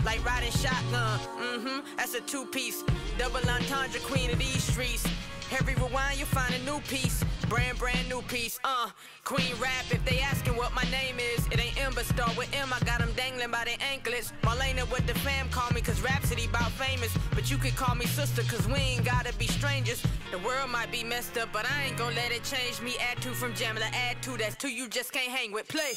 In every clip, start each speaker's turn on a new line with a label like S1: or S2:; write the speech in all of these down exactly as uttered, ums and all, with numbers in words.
S1: like riding shotgun. Mm-hmm, that's a two-piece. Double entendre, queen of these streets. Every rewind, you find a new piece. Brand, brand new piece, uh Queen rap, if they asking what my name is, it ain't M, but start with M. I got them dangling by their anklets. Marlena, what the fam call me, cause Rhapsody bout famous. But you could call me sister, cause we ain't gotta be strangers. The world might be messed up, but I ain't gon' let it change me. Add two from Jamila, add two, that's two you just can't hang with. Play.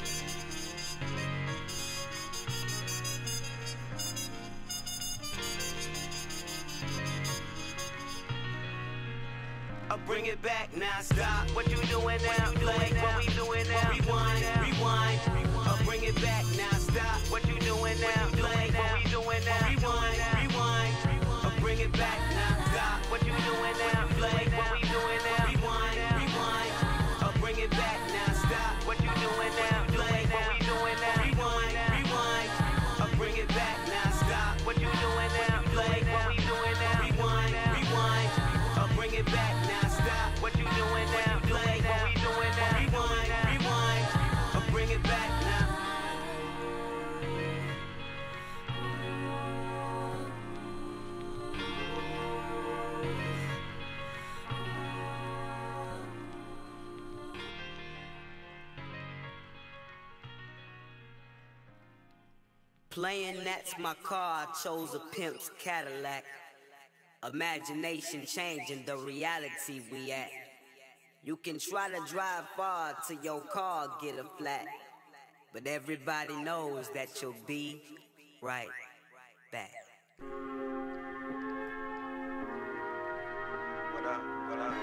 S2: I'll bring it back now, stop. What you doing now? Play what we doing now. Rewind, rewind. I'll bring it back now, stop. What you doing now? Play what we doing now. Rewind, rewind. I'll bring it back now, stop. What you doing now? Play what we doing now. Rewind, rewind. I'll bring it back now, stop. What you doing now? Play what we doing now. Rewind, rewind. I'll bring it back now, stop. What you doing now? Play what we doing now. Rewind, rewind. I'll bring it back now, stop. What you doing now? Play what we doing now. Rewind, rewind. I'll bring it back now. Playing that's my car, I chose a pimp's Cadillac. Imagination changing the reality we at. You can try to drive far till your car get a flat, but everybody knows that you'll be right back.
S3: What up, what up, what up?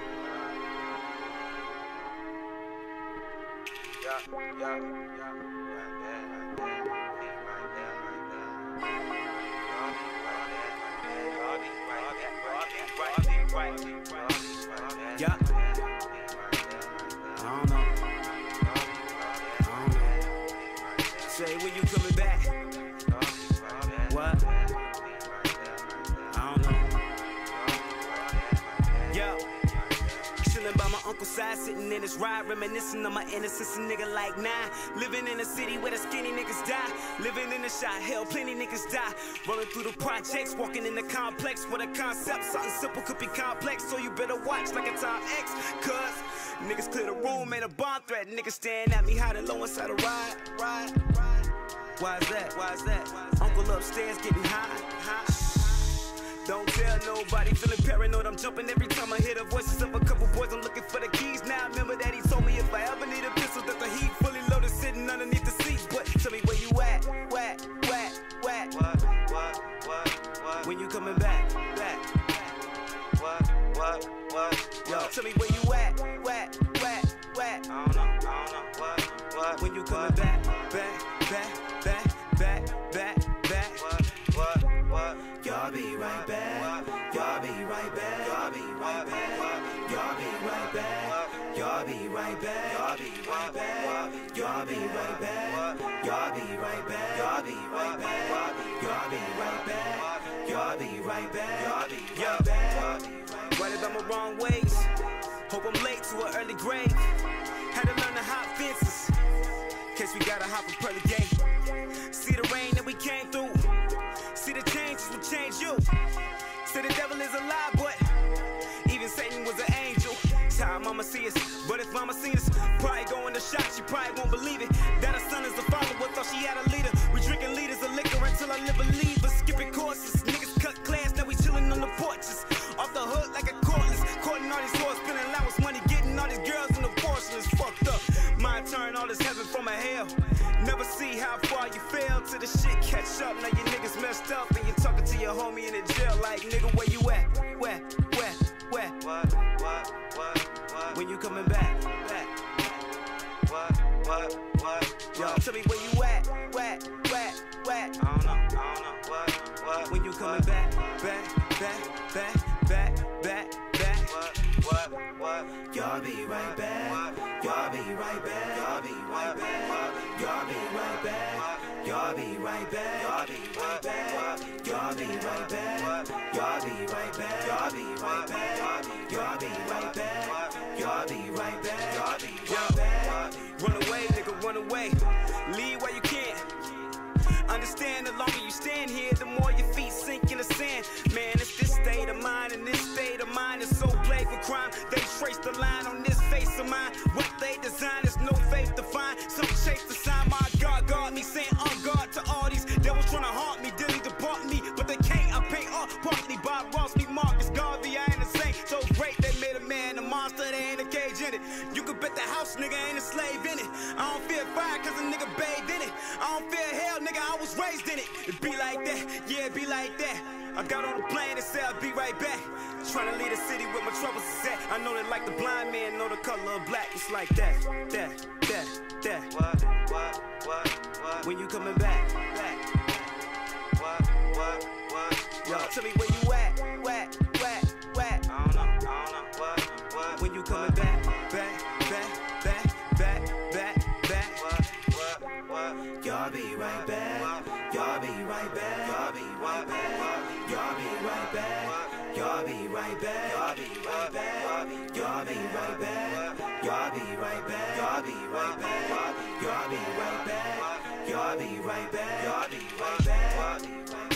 S3: Yeah, yeah, yeah, right there, right there, right there, right there.
S2: Yeah. I don't know. I don't know. Say when you coming back. What? I don't know. Yo. Chillin' by my uncle's side, sitting in his ride, reminiscing of my innocence. A nigga like nine, living in a city where the skinny niggas die. Living in the shot, hell, plenty niggas die. Rolling through the projects, walking in the complex with a concept. Something simple could be complex, so you better watch like a Time X. Cause niggas clear the room, made a bomb threat. Niggas staring at me hiding low inside a ride, ride, ride. Why is that? Why is that? Uncle upstairs getting high, high. Don't tell nobody, feeling paranoid, I'm jumping every time I hear the voices of a couple boys, I'm looking for the keys. Now I remember that he told me if I ever need a pistol, that the heat fully loaded sitting underneath the seats. But tell me where you at, where, where, where?
S3: What, what, what, what?
S2: When you coming back, back?
S3: What, what, what?
S2: Yo, tell me where you at, where, where, where?
S3: I don't know, I don't know, what, what?
S2: When you coming back, back, back, back, back, back, back?
S3: What, what, what?
S2: Y'all be right back. Y'all be right back. Y'all be right back. Y'all be right back. Y'all be right back. Y'all be right back. Y'all be right back. Y'all be right back. Y'all be right back. Y'all be right back. Y'all be right back. Y'all be right back. Right about my wrong ways. Hope I'm late to an early grave. Had to learn to hop fences. Case we gotta hop a pearly gate. See the rain that we came through. See the changes will change you. Say the devil is a lie, but even Satan was an angel. That's how mama see us. But if mama seen us, probably going to shot, she probably won't believe it. That her son is the follower, thought she had a leader. We drinking liters of liquor until I live a lever. Skipping courses, niggas cut class, now we chilling on the porches. Off the hood like a cordless, courting all these hoes, spending allowance money, getting all these girls in the portion is fucked up. My turn, all this heaven from a hell. Never see how far you fell till the shit catch up. Now your niggas messed up and you're talking to your homie in the jail like, nigga, where you at? Where, where, where?
S3: What, what, what, what?
S2: When you coming back, back?
S3: What, what, what?
S2: Yo, tell me where you at? Where, where, where?
S3: I don't know, I don't know, what, what?
S2: When you coming back, back, back, back, back, back, back?
S3: What, what, what?
S2: Y'all be right back. Y'all be right back. Y'all be right back. Y'all be right back. Y'all be right back. Y'all be right back. Y'all be right back. Y'all be right back. Y'all be right back. Y'all be right back. Y'all be right back. Y'all be right back. Run away, nigga, run away. Leave while you can.
S4: understand, the longer you stand here, the more your feet sink in the sand. Man, it's this state of mind, and this state of mind is so plagued with crime. They trace the line on this face of mine. What they design is no faith to find. Some chase the sign, my God, guard me, saying on guard to all these devils trying to haunt me, dilly depart me, but they can't. I pay off partly Bob Ross, me Marcus Garvey, I ain't the same. So great, they made a man a monster, they ain't a cage in it. You could bet the house, nigga, ain't a slave in it. I don't fear fire, cause a nigga bathed in it. I don't fear hell, nigga, I was raised in it. It be like that, yeah, it be like that. I got on the plane and said I'll be right back. Trying to leave the city where my troubles is at. I know that like the blind man know the color of black. It's like that, that, that, that.
S3: What, what, what, what?
S4: When you coming back, back.
S3: What, what, what?
S4: Yo, tell me where you at, whack, whack, whack.
S3: I don't know, I don't know. What, what?
S4: When you coming back, back, back, back, back, back, back.
S3: What, what, what?
S2: Y'all be right back. Y'all be right back. Y'all be right back. Y'all be right back. Y'all be right back. Y'all be right back. Y'all be right back. Y'all be right back. Y'all be right back. Y'all be right back. Y'all be right back. Y'all be right back.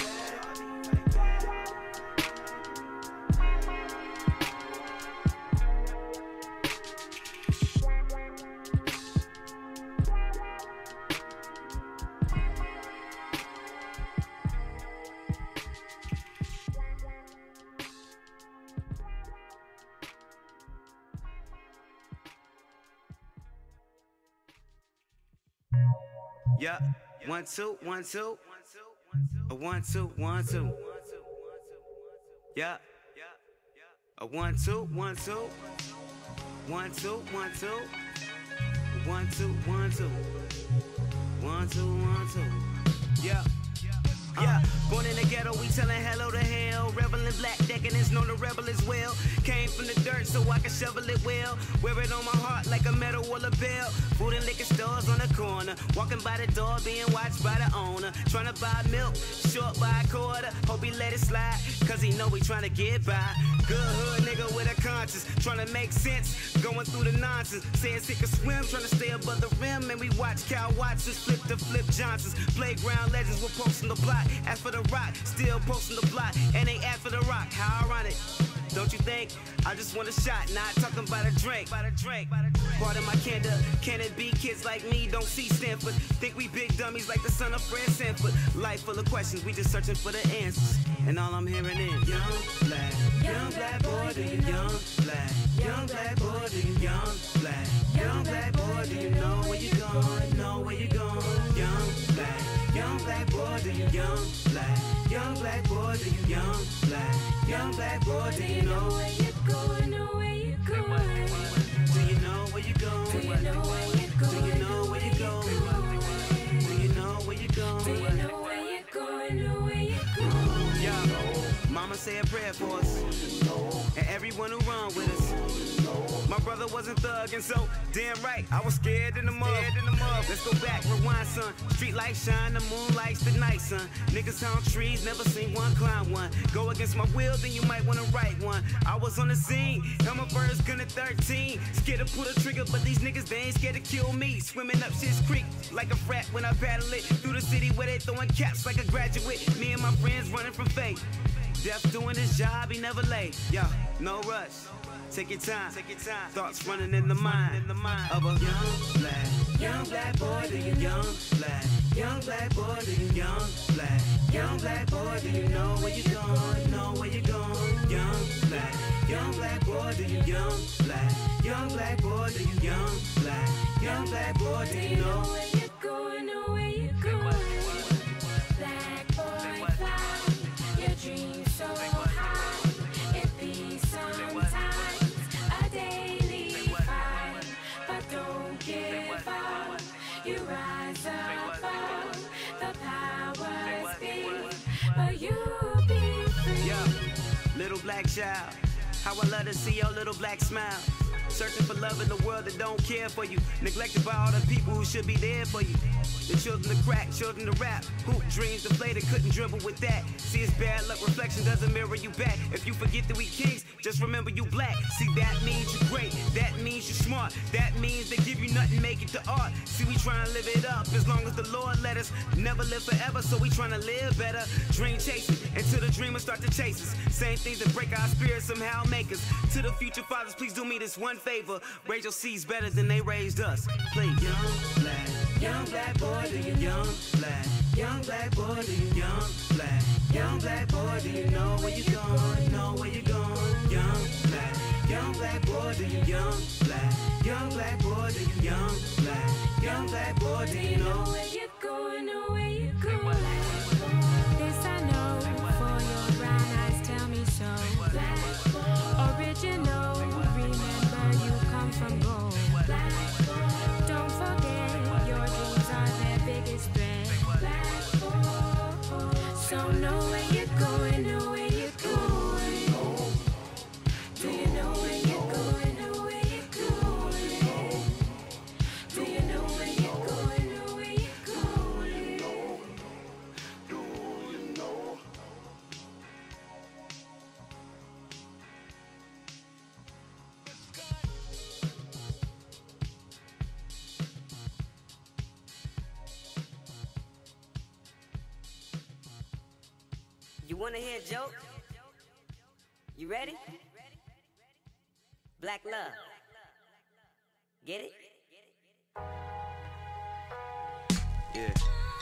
S4: Yeah, one, two, one, two. A one, two, one, two. Yeah. A one, two, one, two. One, two, one, two. One, two, one, two. One, two, one, two. Yeah. Yeah, born in the ghetto, we tellin' hello to hell. Rebel in black decadence, known to rebel as well. Came from the dirt so I can shovel it well. Wear it on my heart like a medal or a bell. Food and liquor stores on the corner. Walking by the door, being watched by the owner. Tryna buy milk, short by a quarter. Hope he let it slide, cause he know we tryna get by. Good hood nigga with a conscience, tryna make sense, going through the nonsense. Says he can swim, tryna stay above the rim. And we watch Cal Watsons flip the Flip Johnsons. Playground legends were posting the block. Ask for the rock, still posting the block. And they ask for the rock, how ironic. Don't you think? I just want a shot, not talking about a drink. About a drink. Part of my candor, can it be kids like me don't see Stanford? Think we big dummies like the son of Fred Sanford. Life full of questions, we just searching for the answers. And all I'm hearing is young black, young black boy, do you young black, young black boy, do you young black, young black boy, do you know where you going, know where you going, young black, young black boy, do you young black, young black boy, do you young black, young black boy, do you know where you going, know where you going, do you know where you going, do you know where you going, do you know where you going, do you know where you going, do you know where you going, know where you going. Yo, mama say a prayer for us, and everyone who run with us. My brother wasn't thugging, so damn right, I was scared in the mud. In the mud. Let's go back, rewind, son. Street lights shine, the moonlight's the night, son. Niggas on trees, never seen one climb one. Go against my will, then you might wanna write one. I was on the scene, Elmer Bird's gun at thirteen. Scared to pull the trigger, but these niggas, they ain't scared to kill me. Swimming up Shit's Creek like a frat when I paddle it. Through the city where they throwing caps like a graduate. Me and my friends running from fate. Death doing his job, he never late. Yo, no rush. Take your time, take your time. Thoughts running in the mind, in the mind of a young black, young black boy, do you young black, young black boy, do you young black, young black boy, do you know where you going, know where you going, young black, young black boy, do you young black, young black boy, do you young black, young black boy, do you know where you going, know where you going, black boy, fly, your dreams so high, it be sometimes. You rise above the powers be, but you be free. Yo, little black child, how I love to see your little black smile. Searching for love in the world that don't care for you, neglected by all the people who should be there for you. The children to crack, children to rap. Hoop dreams deflated, couldn't dribble with that. See, it's bad luck, reflection doesn't mirror you back. If you forget that we kings, just remember you black. See, that means you great, that means you smart. That means they give you nothing, make it to art. See, we trying to live it up as long as the Lord let us. Never live forever, so we trying to live better. Dream chasing, until the dreamers start to chase us. Same things that break our spirits somehow make us. To the future fathers, please do me this one favor. Raise your seeds better than they raised us. Please.
S2: Young black, young black boy, do you young black, young black boy, do you young black, young black boy, do you know where you going, know where you going, young black, young black boy, do you young black, young black boy, do you young black, young black boy, do you know
S5: where you going, know where you going? This I know, for your brown eyes tell me so. Black, original, remember you come from gold. Black, don't forget your dreams are their biggest threat. Black, so know where you're going, know where you're going. Do you know where you're going, know where you're going? Do you know where you're going, know where you're going?
S2: Do you know?
S1: You wanna hear a joke? You ready? Black love. Get it?
S4: Yeah.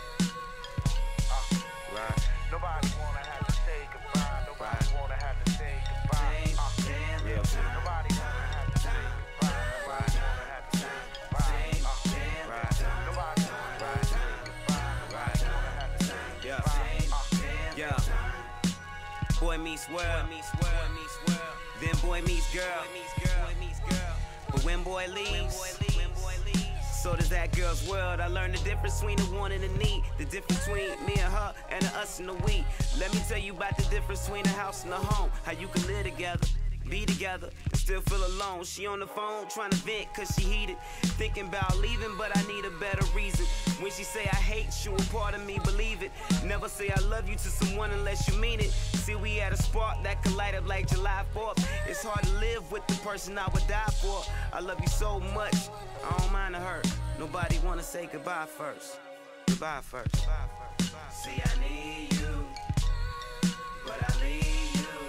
S3: Uh, right. Nobody wanna have to say goodbye. Nobody right. wanna have to say goodbye. Uh,
S4: yeah.
S3: Nobody wanna have to say goodbye. Nobody wanna have to say goodbye. Uh,
S4: right.
S3: Nobody wanna have to say goodbye. Nobody wanna have to say goodbye.
S4: Yeah. Uh, yeah. Boy meets world, meets world, meets world. Then boy meets girl, boy meets girl, boy meets girl. But when boy leaves, when boy leaves, when boy leaves, so does that girl's world. I learned the difference between the want and the need, the difference between me and her and the us and the we. Let me tell you about the difference between the house and the home. How you can live together, be together, and still feel alone. She on the phone trying to vent cause she heated, thinking about leaving, but I need a better reason. When she say I hate you, a part of me believe it. Never say I love you to someone unless you mean it. See, we had a spark that could light up like July fourth. It's hard to live with the person I would die for. I love you so much, I don't mind the hurt. Nobody wanna say goodbye first. Goodbye first. Goodbye first. Goodbye.
S2: See, I need you, but I leave you.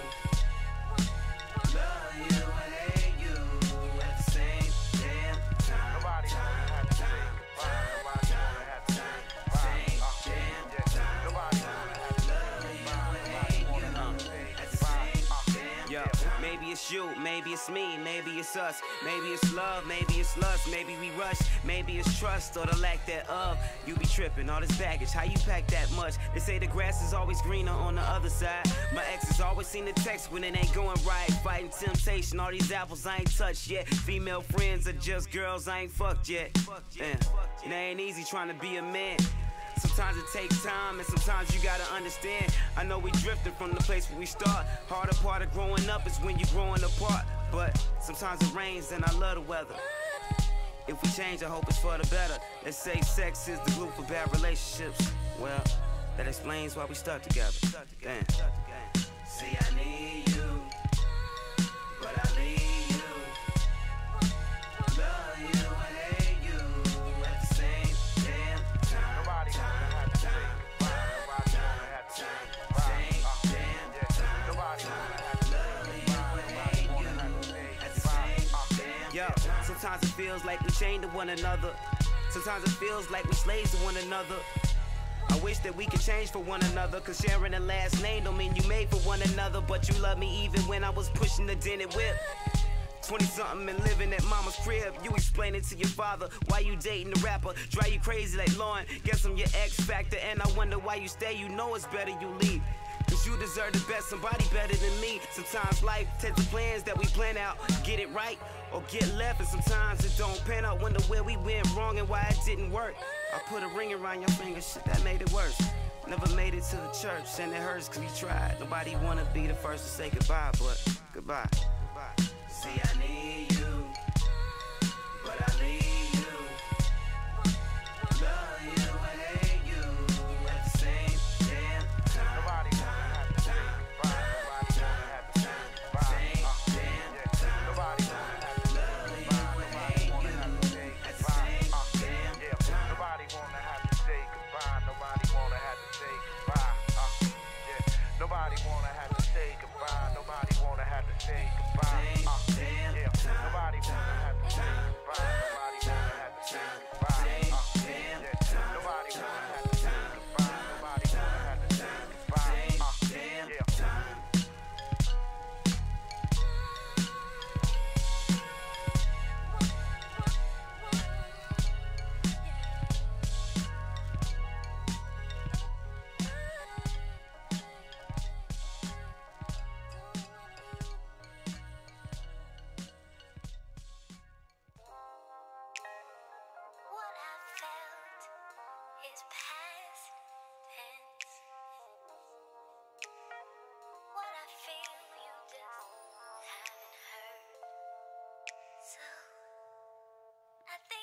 S2: Love you, I hate you at the same damn time.
S3: Nobody wanna have to say goodbye. Nobody wanna have to say goodbye. Uh, yeah. Nobody wanna have to say goodbye. Nobody wanna have to say goodbye.
S4: Yo, maybe it's you, maybe it's me, maybe it's us, maybe it's love, maybe it's lust, maybe we rush, maybe it's trust or the lack thereof. You be tripping, all this baggage, how you pack that much? They say the grass is always greener on the other side. My exes always seem to text when it ain't going right. Fighting temptation, all these apples I ain't touched yet. Female friends are just girls I ain't fucked yet. Man, it ain't easy trying to be a man. Sometimes it takes time and sometimes you gotta understand. I know we drifting from the place where we start. Harder part of growing up is when you're growing apart. But sometimes it rains and I love the weather. If we change, I hope it's for the better. They say sex is the glue for bad relationships. Well, that explains why we stuck together. Damn.
S2: See, I need you, but I leave you. Love you, I hate you at the same damn time.
S3: Nobody wanna have to say goodbye. Nobody wanna have to say goodbye.
S2: Same
S3: Uh,
S2: damn
S3: yeah.
S2: time.
S3: Nobody wanna have to say
S2: Love you, I hate you at the same damn
S4: Yo,
S2: time.
S4: sometimes it feels like we chained to one another. Sometimes it feels like we slaves to one another. I wish that we could change for one another, cause sharing a last name don't mean you made for one another. But you love me even when I was pushing the dented whip. twenty something and living at mama's crib. You explaining to your father why you dating the rapper. Drive you crazy like Lauren. Guess I'm your X factor and I wonder why you stay. You know it's better you leave, cause you deserve the best, somebody better than me. Sometimes life takes the plans that we plan out, get it right or get left, and sometimes it don't pan out. Wonder where we went wrong and why it didn't work. I put a ring around your finger, shit that made it worse. Never made it to the church and it hurts cause we tried. Nobody wanna be the first to say goodbye, but goodbye. Goodbye.
S2: See, I need you, but I leave you. Love you, I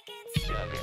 S4: Sugar.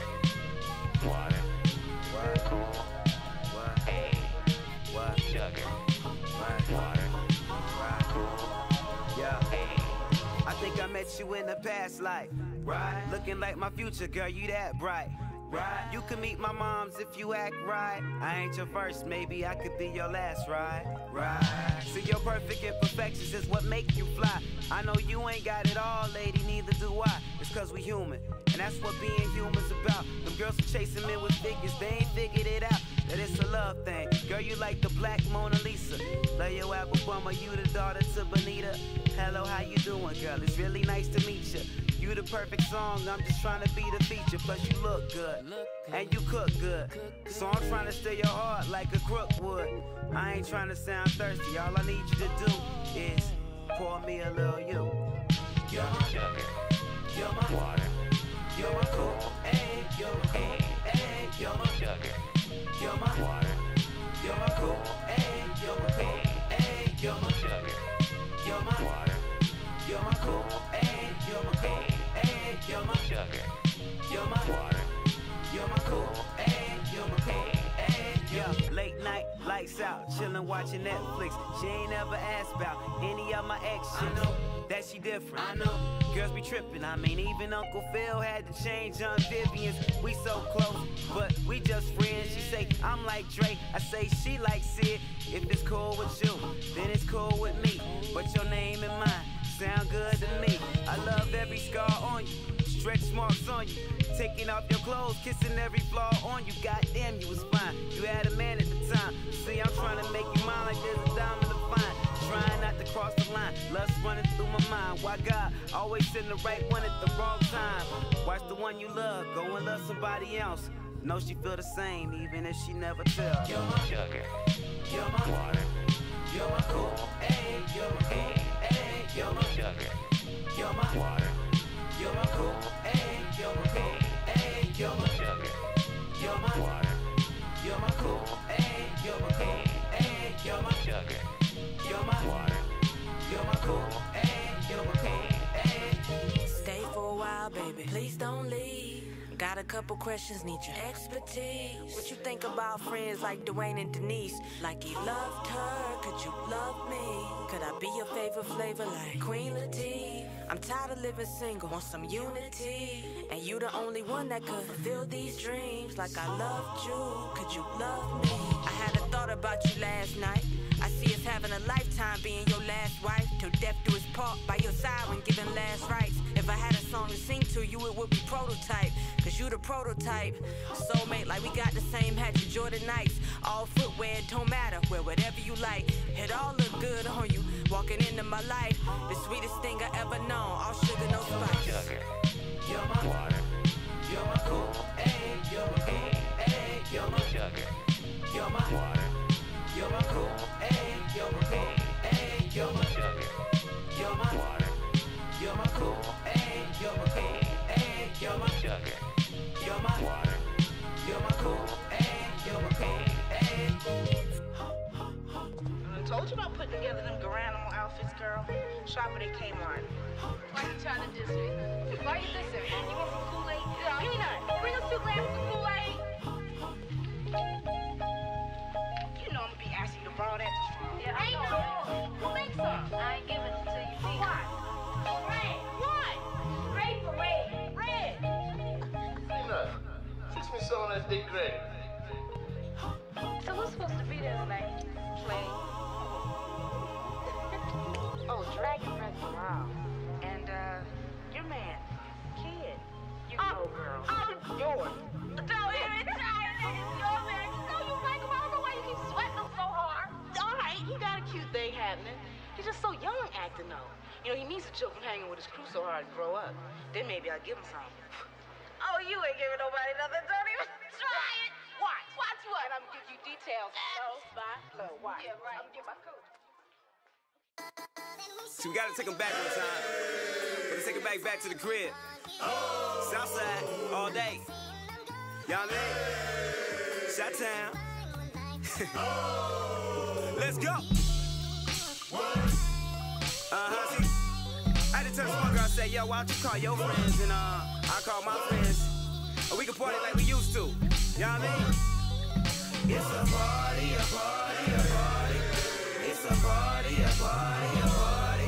S4: Water. What? Cool. What? Hey. What? Sugar. What? Water. Right. Cool. Yeah. Hey. I think I met you in the past life. Right. Looking like my future, girl, you that bright. Right. You can meet my moms if you act right. I ain't your first, maybe I could be your last, right? Right. See, your perfect imperfections is what make you fly. I know you ain't got it all, lady, neither do I. It's cause we human, and that's what being human's about. Them girls are chasing men with figures, they ain't figured it out. That it's a love thing. Girl, you like the black Mona Lisa. Love your apple bummer, you the daughter to Bonita. Hello, how you doing, girl? It's really nice to meet you. You the perfect song, I'm just trying to be the feature. Plus you look good, and you cook good. So I'm trying to steal your heart like a crook would. I ain't trying to sound thirsty, all I need you to do is pour me a little you. You're my sugar, you're my water, you're my cool egg, you're my cool egg, you're my sugar, you're my water, you're my cool egg, you're my cool egg, you're my sugar, you're my water, you're my cool egg, you're my cool egg, you're my sugar, you're my water, you're my cool egg, you're my cool egg, yeah. Late night, lights out, chillin' watching Netflix. She ain't never asked about any of my ex shit. I know that she different. I know girls be trippin'. I mean, even Uncle Phil had to change on Vivian's. We so close, but we just friends. She say I'm like Drake, I say she like Sid. If it's cool with you, then it's cool with me. But your name and mine sound good to me. I love every scar on you, stretch marks on you, taking off your clothes, kissing every flaw on you. Goddamn, you was fine. You had a man at the time. See, I'm trying to make you mine like there's a diamond to find. Trying not to cross the line, lust running through my mind. Why God always send the right one at the wrong time? Watch the one you love go and love somebody else. Know she feel the same, even if she never tell. You're my sugar, you're my water, you're my cool egg, you're my cool egg, you're my sugar, you're my water, you're my cool egg, you're my cool egg, you're my sugar, you're my water, you're my cool egg, you're my cool egg, you're my sugar, you're my water, you're my cool egg, you're my cool egg.
S1: Stay for a while, baby. Please don't leave. Got a couple questions, need your expertise. What you think about friends like Dwayne and Denise? Like you loved her, could you love me? Could I be your favorite flavor like Queen Latifah? I'm tired of living single, want some unity. And you the only one that could fulfill these dreams. Like I loved you, could you love me? I had a thought about you last night. I see us having a lifetime being your last wife. Till death do us part, by your side when giving last rites. If I had a song to sing to you, it would be Prototype. Cause you the prototype. Soulmate like we got the same hat, your Jordan Knights. All footwear, it don't matter, wear whatever you like. It all look good on you, walking into my life. The sweetest thing I ever known, all sugar, no spice.
S4: Sugar, you're my water, you're my cool egg, you're my cool egg, you're my sugar, you're my water, you're my cool egg, you're my cool egg, you're my sugar, you're my water, you're my cool egg, you're my cool egg, you're my sugar, you're my water, you're my cool egg, you're my cool egg.
S6: I told you about putting together them Garanimals outfits, girl. Shopping at Kmart.
S7: Why you trying to diss me? Why you dissing me? You want some Kool-Aid? Yeah, Peanut, bring us two glasses of Kool-Aid.
S6: You know I'm gonna be asking you to borrow that.
S7: Yeah, I know. Who makes some? I ain't giving it to you. For what? Red. What? Red for red. Red.
S8: Peanut, fix me some of that thick gravy.
S7: So who's supposed to be there tonight? Play.
S6: Oh, Dragon Breath. Wow. And, uh, your man, Kid. You
S7: Oh,
S6: go, girl.
S7: oh,
S6: Yours.
S7: don't even try it. It's your man. You know you like him. I don't know why you keep sweating him so hard.
S6: All right, he got a cute thing happening. He's just so young acting, though. You know, he needs to chill from hanging with his crew so hard to grow up. Then maybe I'll give him some.
S7: Oh, you ain't giving nobody nothing. Don't even try it.
S6: Watch.
S7: Watch what?
S6: And I'm gonna give you details flow by flow. Watch.
S7: Yeah, right.
S6: I'm gonna get my coat.
S4: So we gotta take them back one time. We're gonna take it back back to the crib. Southside, all day. Y'all mean? Shot-town. Let's go. Uh-huh, see, I had to tell this one girl, I said, yo, why don't you call your friends and uh, I call my friends. or we can party like we used to. You know what I mean?
S2: It's a party, a party, a party. It's a party, a party, a party.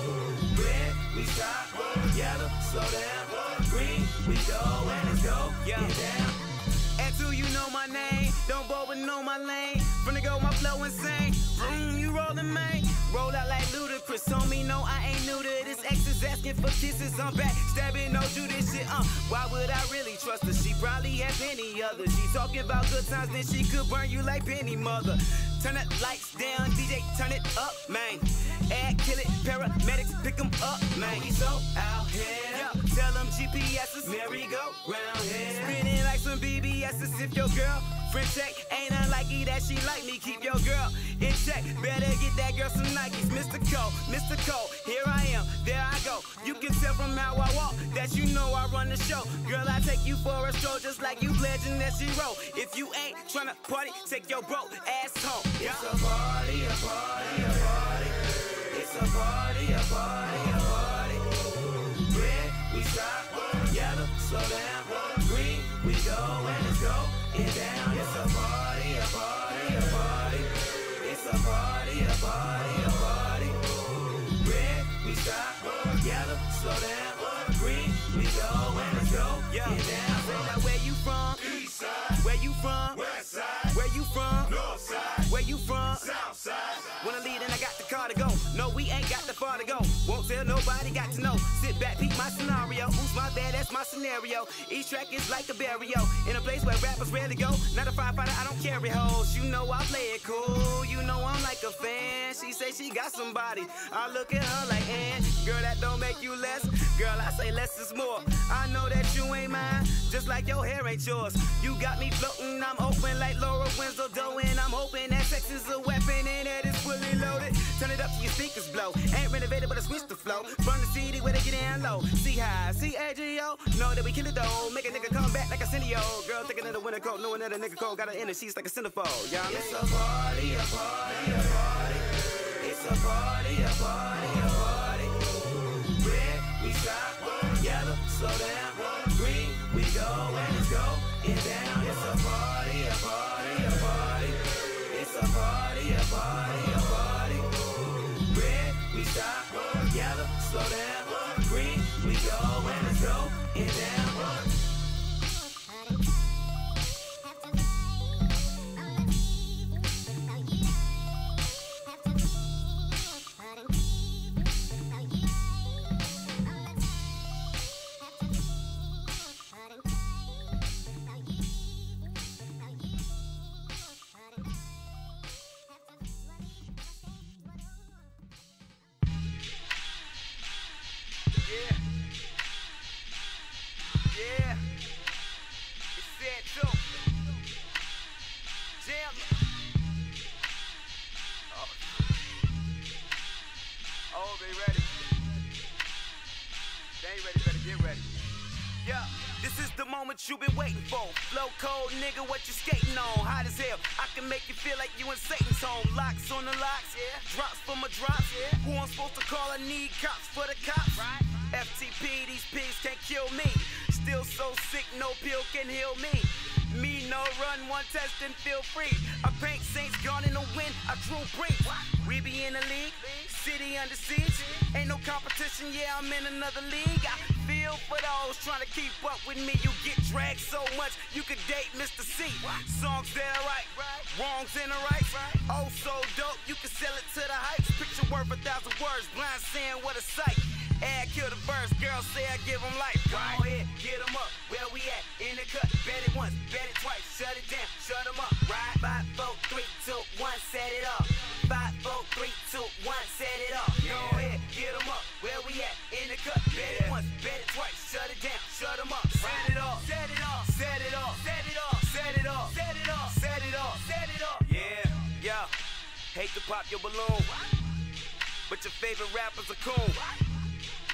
S2: Red, we stop. Yellow, slow down. Green, we go and let's go.
S4: Yeah.
S2: Get down.
S4: And two, you know my name. Don't bother know my lane. From the go, my flow insane. Vroom, you rollin', man. Roll out like ludicrous. Told me no, I ain't new to this. Ex is asking for kisses. I'm back, stabbing, no do this shit. Uh, why would I really trust her? She probably has any other. She talking about good times, then she could burn you like Penny Mother. Turn the lights down, D J, turn it up, man. Add, kill it, paramedics, pick 'em up, man.
S2: We so out here.
S4: Yeah, tell them G P S's.
S2: Merry-go-round here.
S4: Spinning like some B B S's. If your girl friend check ain't unlikely that she like me. Keep your girl in check. Better get that girl some Nikes. Mister Cole, Mister Cole, here I am, there I go. You can tell from how I walk that you know I run the show. Girl, I take you for a stroll just like you legend that she wrote. If you ain't tryna party, take your broke ass home. Yeah.
S2: It's a party, a party, a party. It's a party, a party, a party. Red, we stop. Yellow, slow down. Green, we go and let's go. Get down. It's a party, a party, a party. It's a party, a party, a party. Red, we stop. Yellow, slow down. Green, we go and let's go.
S4: Yeah.
S2: Get down.
S4: Say now where you from?
S2: East side.
S4: Where you from?
S2: West side.
S4: Where you from?
S2: North side.
S4: Where you from?
S2: South side.
S4: When I lead and I got the car to go. No, we ain't got the far to go. Won't tell nobody, got to know. Sit back, peep my scenario. Who's my bad? That's my scenario. Each track is like a burial. In a place where rappers rarely go. Not a firefighter, I don't carry hoes. You know I play it cool. You know I'm like a fan. She say she got somebody. I look at her like, and girl, that don't make you less. Girl, I say less is more. I know that you ain't mine. Just like your hair ain't yours. You got me floating. I'm open like Laura Winslow dough. And I'm hoping that sex is a weapon and that it's fully loaded. Turn it up till your speakers blow. Ain't renovated, but I switch the flow. From the C D where they get down low. See high, C A G O. Know that we kill it though. Make a nigga come back like a Cindy-O. Girl thinking of the winter coat, knowing that a nigga cold got her in the sheets like a centerfold. Y'all
S2: It's a party, a party, a party. It's a party, a party, a party. Red, we stop. Yellow, slow down. Green, we go and let's go. Get down. It's a party, a party, a party. It's a party, a party, a party. Red, we stop. Yellow, slow down. Green, we go and let's go. Get down.
S4: Yeah. Yeah. It's said too. Jam. Oh. Oh, they ready. They ain't ready, better get ready. Yeah, this is the moment you've been waiting for. Flow cold, nigga, what you skating on? Hot as hell, I can make you feel like you in Satan's home. Locks on the locks, yeah. Drops for my drops, yeah. Who I'm supposed to call? I need cops for the cops, right? F T P, these pigs can't kill me. Still so sick, no pill can heal me. Me no run, one test and feel free. I paint saints gone in the wind, I drew breach. We be in the league, city under siege. Ain't no competition, yeah, I'm in another league. I feel for those trying to keep up with me. You get dragged so much, you could date Mister C. Songs that are right, wrongs in the right. Oh, so dope, you can sell it to the heights. Picture worth a thousand words, blind saying what a sight. Add, kill the verse, girls say I give them life. Go ahead, get them up, where we at? In the cut, bet it once, bet it twice, shut it down, shut them up. Right, five, four, three, two, one, set it up. Five, four, three, two, one, set it up. Go ahead, get them up, where we at? In the cut, bet it once, bet it twice, shut it down, shut them up. Set it up, set it up, set it up, set it up, set it up, set it up, set it up, set it up. Yeah, yeah, hate to pop your balloon, but your favorite rapper's a coon.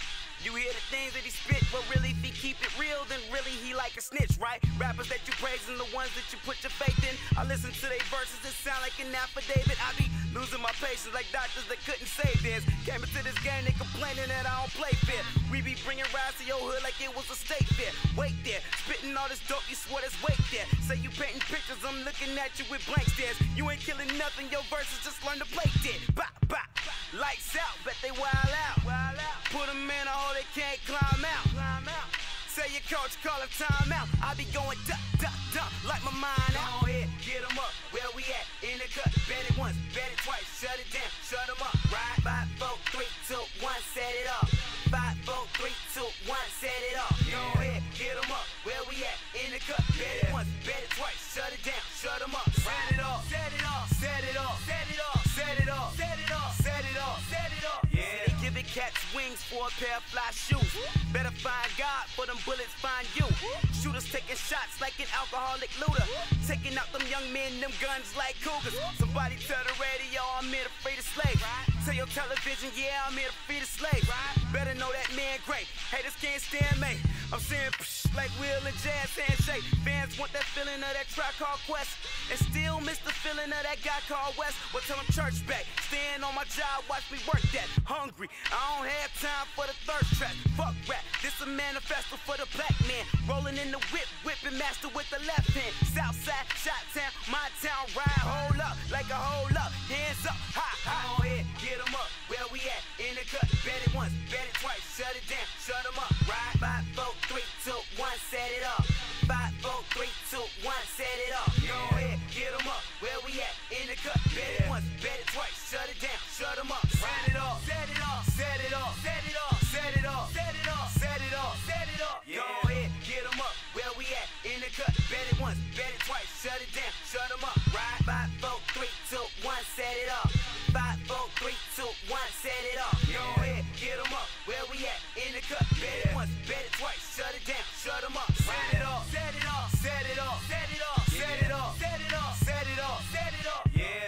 S4: You hear the things that he spit, but really if he keep it real, then really he like a snitch, right? Rappers that you praise and the ones that you put your faith in. I listen to their verses that sound like an affidavit. I be losing my patience like doctors that couldn't save theirs. Came into this game, they complaining that I don't play fair. We be bringing rides to your hood like it was a state fair. Wait there, spitting all this dope, you swear there's weight there. Say you painting pictures, I'm looking at you with blank stares. You ain't killing nothing, your verses just learn to play dead. Bop, bop, lights out, bet they wild out. Wild out. Put them in a hole they can't climb out. Climb out. Say your coach, call him time out. I be going duck, duck, duck, like my mind out. Go ahead, get them up, where we at? In the cut, bet it once, bet it twice, shut it down, shut them up. Right, five, four, three, two, one, set it up. Five, four, three, two, one, set it up. Go ahead, get them up, where we at? In the cut, bet it once, bet it twice, shut it down, shut them up. Set it up, set it up, set it up, set it up, set it up, set it up, set it up, set it up. Yeah, they giving cats wings for a pair of fly shoes. Better find God for them bullets, find you. Shooters taking shots like an alcoholic looter. Taking out them young men, them guns like cougars. Somebody tell the radio I'm here to free the slave. Tell your television, yeah, I'm here to free the slave. Better know that man great. Haters can't stand me. I'm saying psh, like Will and Jazz handshake. Fans want that feeling of that track called Quest, and still miss the feeling of that guy called West. Well, tell them church back. Staying on my job, watch me work that. Hungry, I don't have time for the thirst trap. Fuck rap, this a manifesto for the black man. Rolling in the whip, whipping master with the left hand. Southside, shot town, my town, ride, hold up, like a hold up. Hands up, high, high. Go ahead, get them up, where we at? In the cut, bet it once, bet it twice, shut it down, shut them up. Ride, five, four, three, two, one, set it up. Five, four, three, two, one, set it up. Go ahead, get them up, where we at? In the cut, bet it once, bet it twice, shut it down, shut them up. Set it up, set it up, set it up, set it up, set it up, set it up, set it up, set it up. Go ahead, get them up, where we at? In the cut, bet it once, bet it twice, shut it down, shut them up. Ride, five, four, three, two, one, set it up. Five, four, three, two, one, set it up. Go ahead, get them up, where we at? In the cut, bet it once, bet it twice, shut it down, shut them up. Set it up, set it up, set it up, set it up, set it up, set it up, set it up, set it up. Yeah.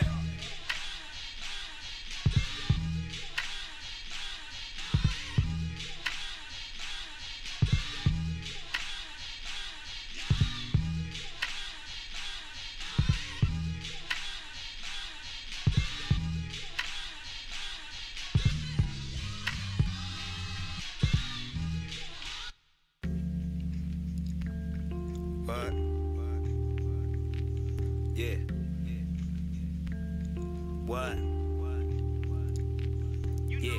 S4: What? Yeah. What? Yeah.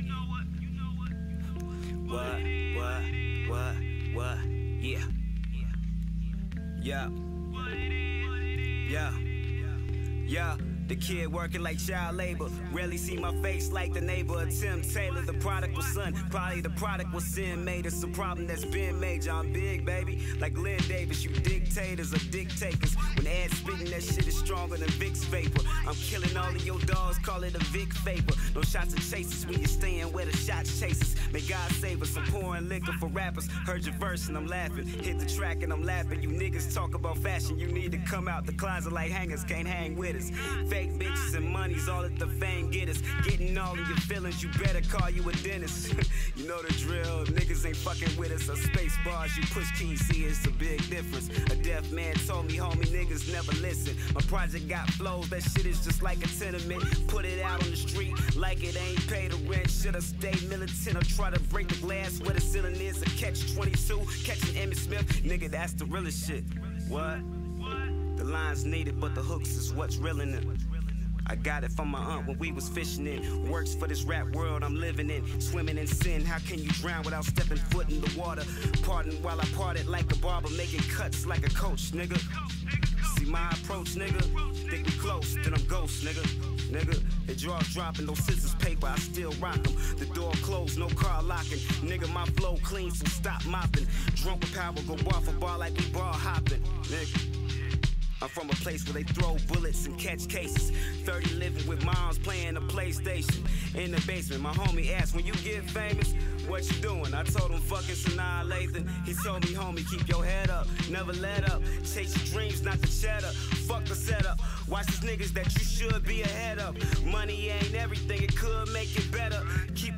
S4: What? What? What? What? Yeah. Yeah. Yeah. Yeah. The kid working like child labor. Rarely see my face like the neighbor of Tim Taylor, the prodigal son. Probably the prodigal sin made us a problem that's been major. I'm big, baby. Like Lynn Davis, you dictators or dictators. When Ad's spitting, that shit is stronger than Vic's vapor. I'm killing all of your dogs, call it a Vic vapor. No shots and chases when you're staying where the shots chases. May God save us. I'm pouring liquor for rappers. Heard your verse and I'm laughing. Hit the track and I'm laughing. You niggas talk about fashion. You need to come out the closet like hangers. Can't hang with us. Fake bitches and money's all that the fame get us. Getting all of your feelings, you better call you a dentist. You know the drill, niggas ain't fucking with us. A space bars, you push keys, see it's a big difference. A deaf man told me, homie, niggas never listen. My project got flows, that shit is just like a tenement. Put it out on the street like it ain't paid the rent. Should I stay militant or try to break the glass where the ceiling is? A catch twenty-two, catching Emmitt Smith. Nigga, that's the realest shit. What? The lines needed, but the hooks is what's real in it. I got it from my aunt when we was fishing in. Works for this rap world I'm living in. Swimming in sin, how can you drown without stepping foot in the water? Pardon while I parted like a barber, making cuts like a coach, nigga. See my approach, nigga? Think we close, then I'm ghost, nigga. Nigga, the drawers dropping, no scissors paper, I still rock them. The door closed, no car locking. Nigga, my flow clean, so stop mopping. Drunk with power, go bar for bar like we bar hopping, nigga. I'm from a place where they throw bullets and catch cases. thirty living with moms playing the PlayStation. In the basement, my homie asked, when you get famous, what you doing? I told him, fucking Sanaa Lathan. He told me, homie, keep your head up, never let up. Chase your dreams, not the cheddar. Fuck the setup. Watch these niggas that you should be ahead of. Money ain't everything, it could make it better. Keep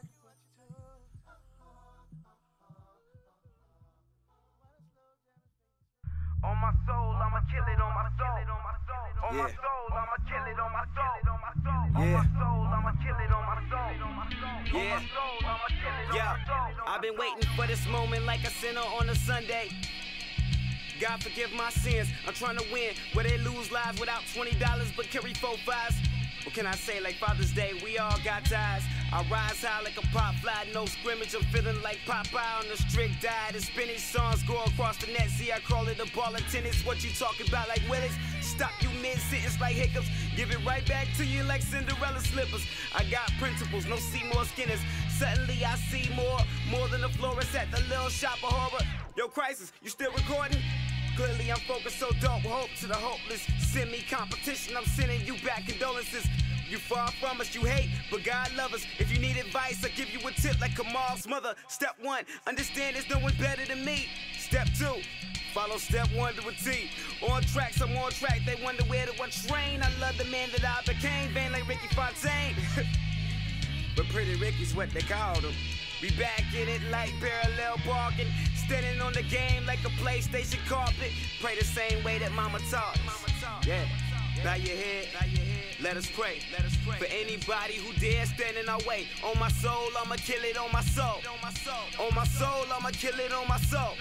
S3: On
S4: Yeah.
S3: my soul, I'ma kill it on my soul. On my soul,
S4: Yeah.
S3: on my soul, I'ma kill it on my soul. On my soul,
S4: Yeah.
S3: on my soul, I'ma kill it
S4: Yeah,
S3: on my soul.
S4: I've been waiting for this moment like a sinner on a Sunday. God forgive my sins, I'm trying to win. Where they lose lives without twenty dollars but carry four fives. What can I say, like Father's Day, we all got ties. I rise high like a pop fly, no scrimmage. I'm feeling like Popeye on the strict diet. The spinach songs go across the net. See, I call it a ball of tennis. What you talking about like Willis? Stop you mid-sentence like hiccups. Give it right back to you like Cinderella slippers. I got principles, no Seymour Skinners. Suddenly I see more, more than the florist at the little shop of horror. Yo, Crisis, you still recording? Clearly I'm focused, so dope. Hope to the hopeless. Send me competition, I'm sending you back condolences. You far from us, you hate, but God love us. If you need advice, I'll give you a tip like Kamal's mother. Step one, understand there's no one better than me. Step two, follow step one to a T. On tracks, I'm on track, they wonder where to what train. I love the man that I became, vain like Ricky Fontaine. But Pretty Ricky's what they called him. We back in it like parallel parking. Standing on the game like a PlayStation carpet. Pray the same way that mama taught us. Yeah, bow your head, let us pray. For anybody who dare stand in our way. On my soul, I'ma kill it on my soul. On my soul, I'ma kill it on my soul.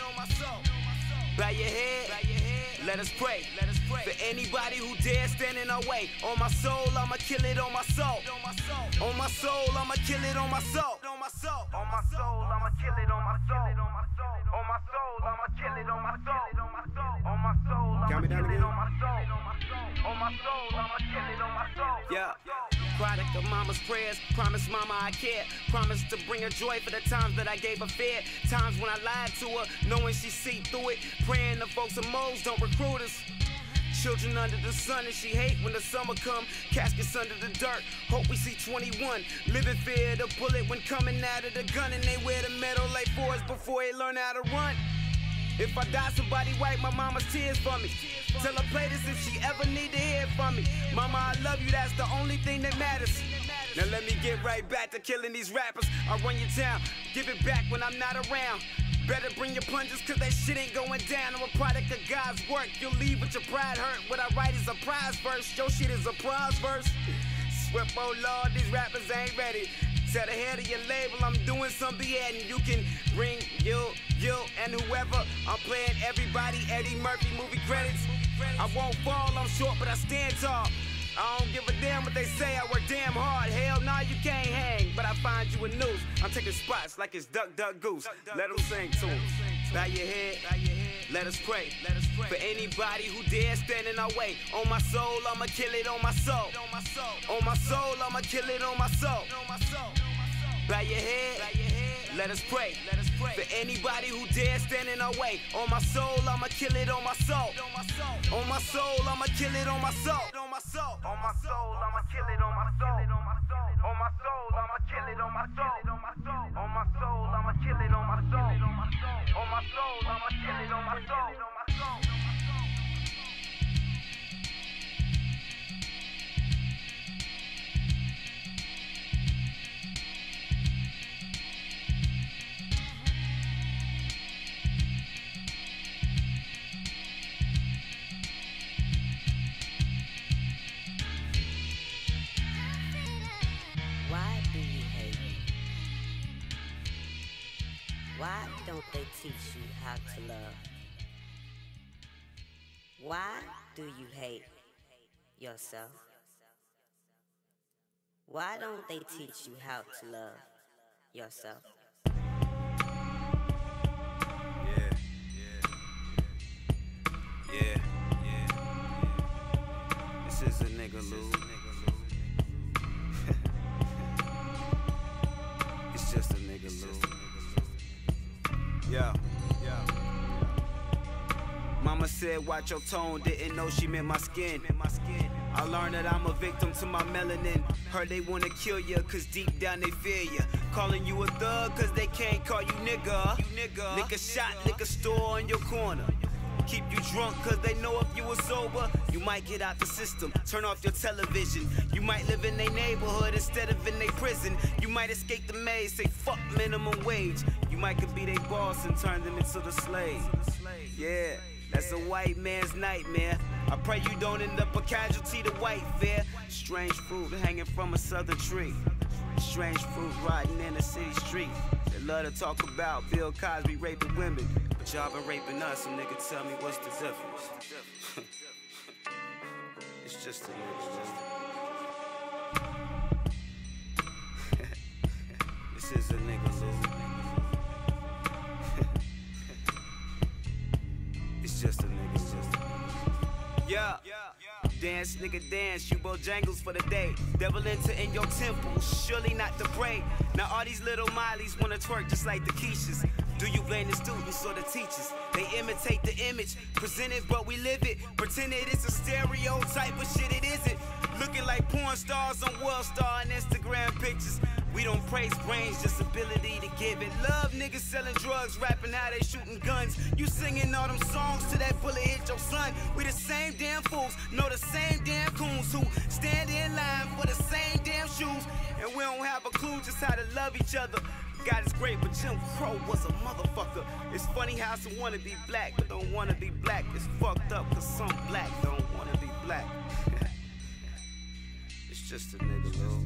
S4: Bow your head, let us pray. For anybody who dare stand in our way. On my soul, I'ma kill it on my soul. On my soul, I'ma kill it on my soul. On my soul,
S3: On my soul, I'ma kill it on my soul. On my soul, on my soul, I'ma kill it on my soul. On my soul, on my soul, I'ma
S4: Count me down
S3: kill it
S4: again.
S3: on my soul. On my soul, on my soul, I'ma kill it on my soul.
S4: Yeah, product of mama's prayers. Promise mama I care. Promise to bring her joy for the times that I gave her fear. Times when I lied to her, knowing she see through it. Praying the folks and moles don't recruit us. Children under the sun and she hate when the summer come. Caskets under the dirt, hope we see twenty-one. Live in fear of the bullet when coming out of the gun. And they wear the metal like boys before they learn how to run. If I die, somebody wipe my mama's tears for me. Tell her play this if she ever need to hear it from me. Mama, I love you, that's the only thing that matters. Now let me get right back to killing these rappers. I run your town, give it back when I'm not around. Better bring your plungers, cause that shit ain't going down. I'm a product of God's work. You'll leave with your pride hurt. What I write is a prize verse. Your shit is a prize verse. Swear, oh Lord, these rappers ain't ready. Tell the head of your label I'm doing some beheading. You can bring you, you, and whoever. I'm playing everybody, Eddie Murphy movie credits. I won't fall, I'm short, but I stand tall. I don't give a damn what they say, I work damn hard. Hell nah, you can't hang, but I find you a noose. I'm taking spots like it's Duck, Duck, Goose. Let them sing to 'em. Bow your head, let us pray. For anybody who dare stand in our way. On my soul, I'ma kill it on my soul. On my soul, I'ma kill it on my soul. Bow your head, let us pray. For anybody who dare stand in our way. On my soul, I'ma kill it on my soul. On my soul, I'ma kill it on my soul. On my soul,
S3: On my soul, I'ma kill it on my soul. On my soul, on my soul, I'ma kill it on my soul. On my soul, on my soul, I'ma kill it on my soul. On my soul, on my soul, I'ma kill it on my soul. On my soul.
S9: Why do you hate? Why don't they teach you how to love? Why do you hate yourself? Why don't they teach you how to love yourself?
S4: Yeah, yeah, yeah, yeah. This is a nigga Lou. It's just a nigga Lou. Yeah, yeah. Mama said, watch your tone, didn't know she meant my skin. I learned that I'm a victim to my melanin. Heard they wanna kill ya, cause deep down they fear ya. Calling you a thug, cause they can't call you nigga. Lick a shot, lick a store on your corner. Keep you drunk, cause they know if you were sober, you might get out the system. Turn off your television. You might live in their neighborhood instead of in their prison. You might escape the maze, say fuck minimum wage. You might could be their boss and turn them into the slave. Yeah, that's a white man's nightmare. I pray you don't end up a casualty to white fear. Strange fruit hanging from a southern tree. Strange fruit riding in the city street. They love to talk about Bill Cosby raping women, but y'all been raping us, so nigga tell me what's the difference. It's just a nigga. This is a nigga, so it's just a nigga, it's just a nigga. Yeah. Dance, nigga, dance, you Bojangles for the day. Devil enter in your temple, surely not to pray. Now all these little Miley's wanna twerk just like the Keishas. Do you blame the students or the teachers? They imitate the image, present it but we live it. Pretend it is a stereotype, but shit it isn't. Looking like porn stars on World Star and Instagram pictures. We don't praise brains, just ability to give it. Love niggas selling drugs, rapping how they shooting guns. You singing all them songs till that bullet hit your son. We the same damn fools, know the same damn coons who stand in line for the same damn shoes. And we don't have a clue just how to love each other. God is great, but Jim Crow was a motherfucker. It's funny how some wanna be black, but don't wanna be black. It's fucked up, cause some black don't wanna be black. It's just a nigga, though.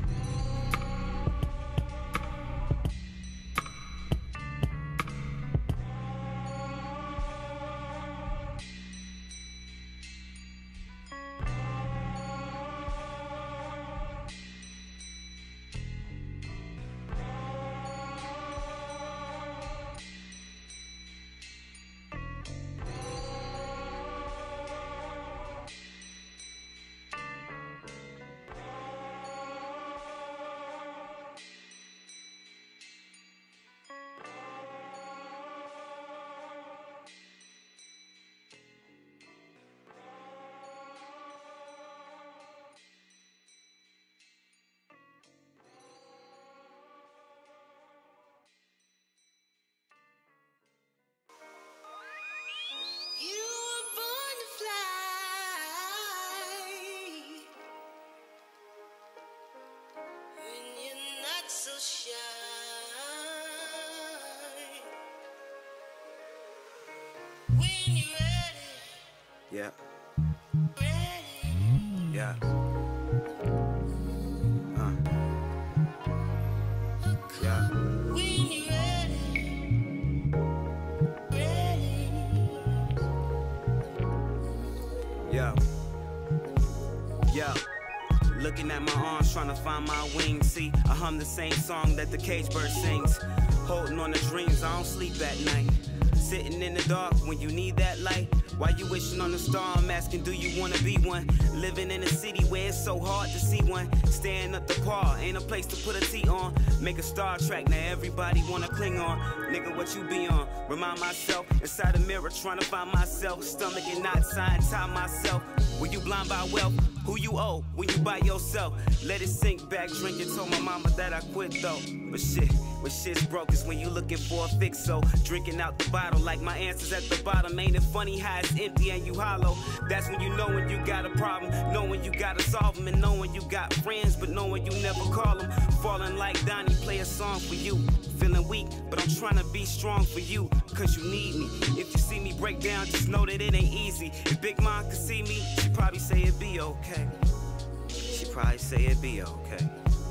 S4: Yeah. Yeah. Uh. Yeah.
S10: When you ready, ready.
S4: Yeah. Yeah. Looking at my arms, trying to find my wings. See, I hum the same song that the cage bird sings. Holding on to dreams, I don't sleep at night. Sitting in the dark when you need that light. Why you wishing on a star? I'm asking, do you wanna be one? Living in a city where it's so hard to see one. Staying up the par, ain't a place to put a T on. Make a Star Trek, now everybody wanna cling on. Nigga, what you be on? Remind myself, inside the mirror, trying to find myself. Stomach and not sign, tie myself. Were you blind by wealth? Who you owe when you by yourself? Let it sink back, drinking. Told my mama that I quit though. But shit, when shit's broke is when you looking for a fix. So drinking out the bottle like my answers at the bottom. Ain't it funny how it's empty and you hollow? That's when you know when you got a problem, knowing you gotta solve them, and knowing you got friends, but knowing you never call them. Falling like Donnie, play a song for you. Feeling weak, but I'm trying to be strong for you, cause you need me. If you see me break down, just know that it ain't easy. If Big Mom could see me, she'd probably say it'd be okay. She'd probably say it'd be okay.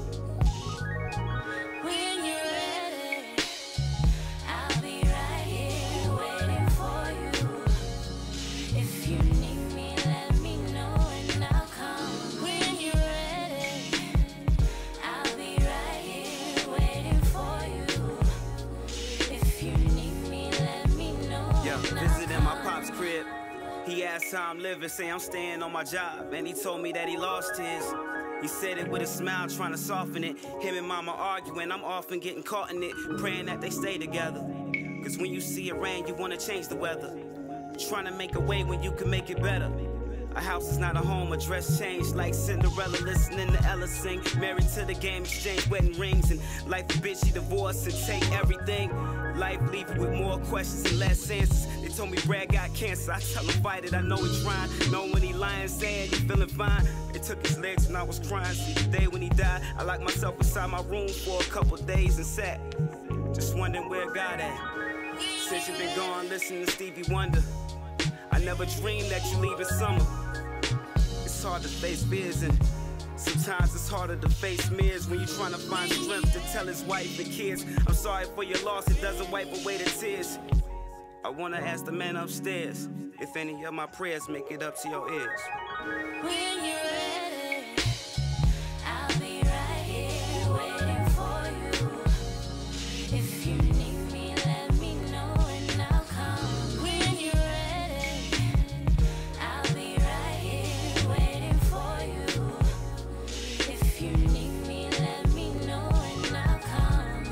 S10: When you're ready, I'll be right here waiting for you. If you need me, let me know and I'll come. When you're ready, I'll be right here waiting for you. If you need me, let me know.
S4: Yeah, visiting my pop's crib. He asked how I'm living, say I'm staying on my job, and he told me that he lost his. He said it with a smile, trying to soften it. Him and mama arguing, I'm often getting caught in it, praying that they stay together. Cause when you see it rain, you wanna change the weather. Trying to make a way when you can make it better. A house is not a home, a dress changed like Cinderella, listening to Ella sing. Married to the game, exchange wedding rings, and life a bitch, she divorced and take everything. Life leave you with more questions and less answers. They told me Brad got cancer, I tell him fight it, I know he's trying. Know when he lying, saying he feeling fine. They took his legs and I was crying. See the day when he died, I locked myself inside my room for a couple days and sat, just wondering where God at. Since you been gone, listening to Stevie Wonder. I never dreamed that you leave in summer. it's hard to face fears, and sometimes it's harder to face mirrors when you're trying to find strength to tell his wife and kids, I'm sorry for your loss, it doesn't wipe away the tears. I wanna ask the man upstairs if any of my prayers make it up to your ears.
S10: When you're ready, I'll be right here waiting for you. If you need me, let me know and I'll come. When you're ready, I'll be right here waiting for you. If you need me, let me know and I'll come.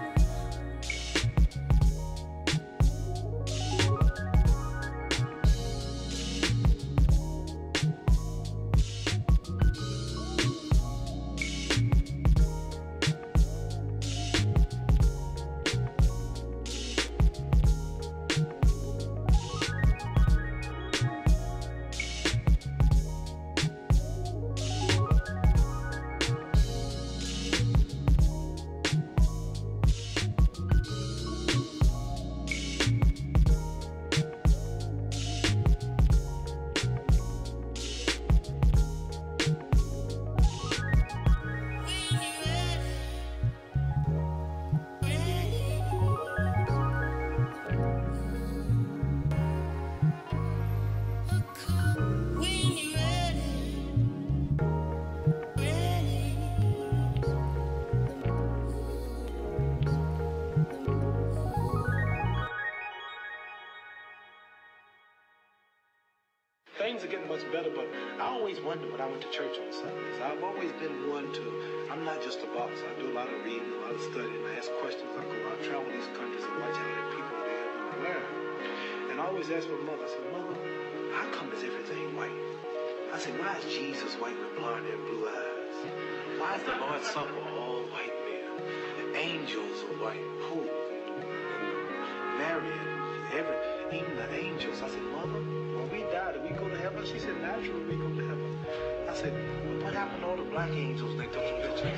S8: Things are getting much better, but I always wondered when I went to church on Sundays. I've always been one to, I'm not just a boxer. I do a lot of reading, a lot of studying. I ask questions. I go out, travel these countries and watch how the people live and I learn. And I always ask my mother, I said, Mother, how come is everything white? I said, why is Jesus white with blonde and blue eyes? Why is the Lord's Supper all white men? The angels are white. Who? Mary and every, even the angels. I said, Mother, when we die, do we go to heaven? She said, naturally, we go to heaven. I said, well, what happened to all the black angels they took the pictures?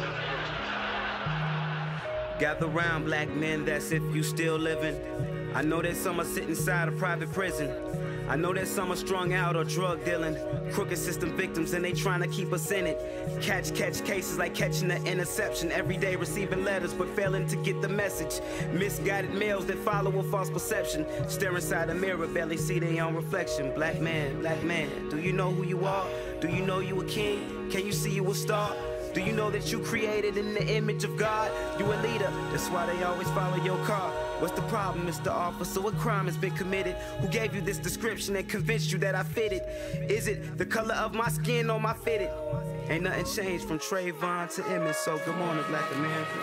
S4: Gather round, black men, that's if you still living. I know that some are sitting inside a private prison. I know that some are strung out or drug dealing. Crooked system victims and they trying to keep us in it. Catch, catch cases like catching an interception. Every day receiving letters but failing to get the message. Misguided males that follow a false perception. Stare inside a mirror, barely see their own reflection. Black man, black man, do you know who you are? Do you know you a king? Can you see you a star? Do you know that you created in the image of God? You a leader, that's why they always follow your car. What's the problem, Mister Officer? What crime has been committed? Who gave you this description and convinced you that I fitted? Is it the color of my skin or my fitted? Ain't nothing changed from Trayvon to Emmett, so good morning, Black America.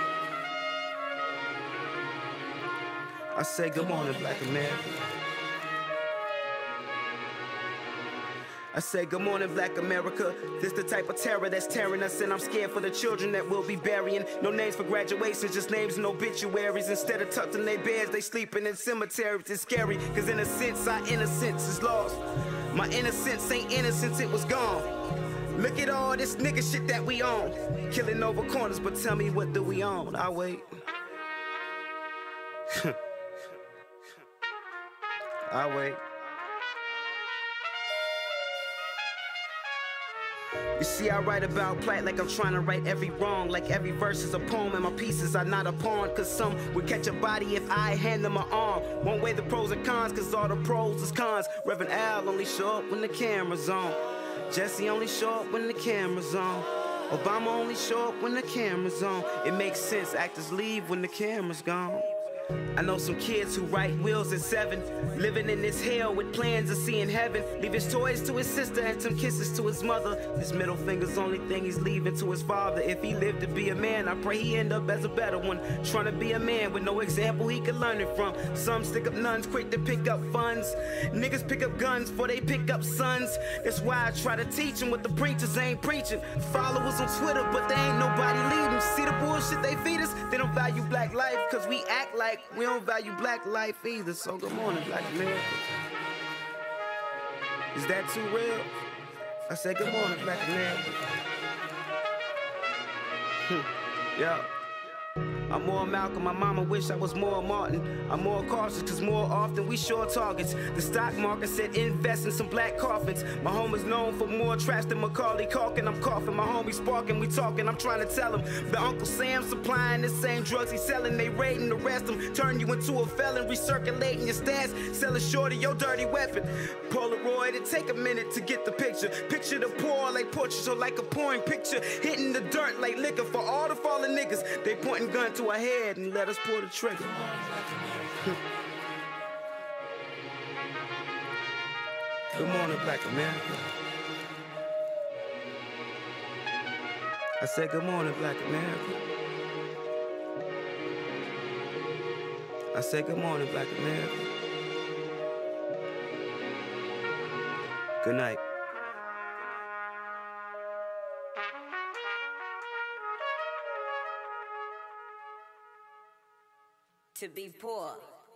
S4: I say good morning, Black America. I say good morning, Black America. This the type of terror that's tearing us, and I'm scared for the children that we'll be burying. No names for graduations, just names and obituaries. Instead of tucked in their beds, they sleeping in cemeteries. It's scary, cause in a sense, our innocence is lost. My innocence ain't innocence, it was gone. Look at all this nigga shit that we own. Killing over corners, but tell me, what do we own? I wait. I wait. You see, I write about plight like I'm trying to right every wrong. Like every verse is a poem and my pieces are not a pawn. Cause some would catch a body if I hand them my arm. Won't weigh the pros and cons, cause all the pros is cons. Reverend Al only show up when the camera's on. Jesse only show up when the camera's on. Obama only show up when the camera's on. It makes sense, actors leave when the camera's gone. I know some kids who write wills at seven, living in this hell with plans of seeing heaven. Leave his toys to his sister and some kisses to his mother. His middle finger's the only thing he's leaving to his father. If he lived to be a man, I pray he end up as a better one. Trying to be a man with no example he could learn it from. Some stick up nuns quick to pick up funds. Niggas pick up guns before they pick up sons. That's why I try to teach them what the preachers ain't preaching. Followers on Twitter, but they ain't nobody leading. See the bullshit they feed us? They don't value black life, cause we act like we don't value black life either. So good morning, Black America. Is that too real? I said good morning, Black America. Yeah. I'm more Malcolm, my mama wish I was more Martin. I'm more cautious, cause more often we short targets. The stock market said invest in some black coffins. My home is known for more trash than Macaulay Culkin. I'm coughing, my homie sparking, we talking. I'm trying to tell him the Uncle Sam supplying the same drugs he's selling. They raiding, arrest him, turn you into a felon, recirculating your stats, selling short of your dirty weapon. Polaroid, it take a minute to get the picture. Picture the poor like portraits or like a pouring picture. Hitting the dirt like liquor for all the fallen niggas. They pointing gun to our head and let us pull the trigger. Good morning, Black America. I said good morning, Black America. I said good morning, Black America. Good night.
S9: To be poor.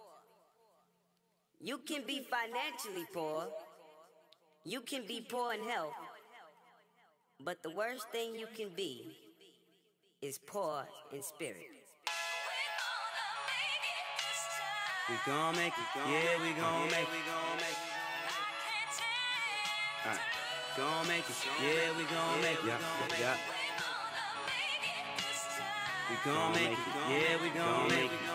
S9: You can be financially poor. You can be poor in health. But the worst thing you can be is poor in spirit.
S4: We gon' make it, yeah, we gon' make it. Alright, gon' make it, yeah, we gon' make it. Yeah, yeah. We gon' make it, yeah, we gon' make it.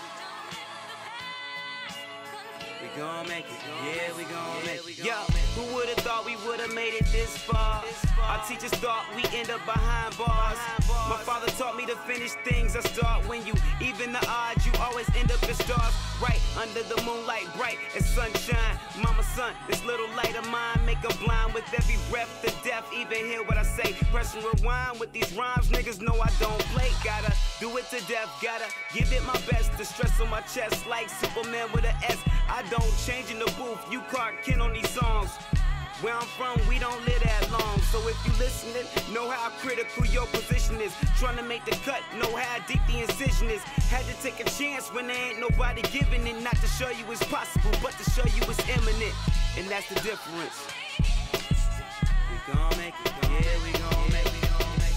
S4: We gon' make it, yeah, we gon' make it. Yo, who would've thought we would've made it this far? Our teachers thought we end up behind bars. My father taught me to finish things I start. When you even the odds, you always end up in stars. Right under the moonlight, bright as sunshine. Mama, son, this little light of mine make them blind with every breath to death. Even hear what I say, press and rewind with these rhymes. Niggas know I don't play. Gotta do it to death, gotta give it my best. The stress on my chest like Superman with an S. I don't change in the booth, you Clark Kent on these songs. Where I'm from, we don't live that long. So if you listening, know how critical your position is. Trying to make the cut, know how deep the incision is. Had to take a chance when there ain't nobody giving it. Not to show you it's possible, but to show you it's imminent. And that's the difference. We gon' make it, yeah, we gon' make it.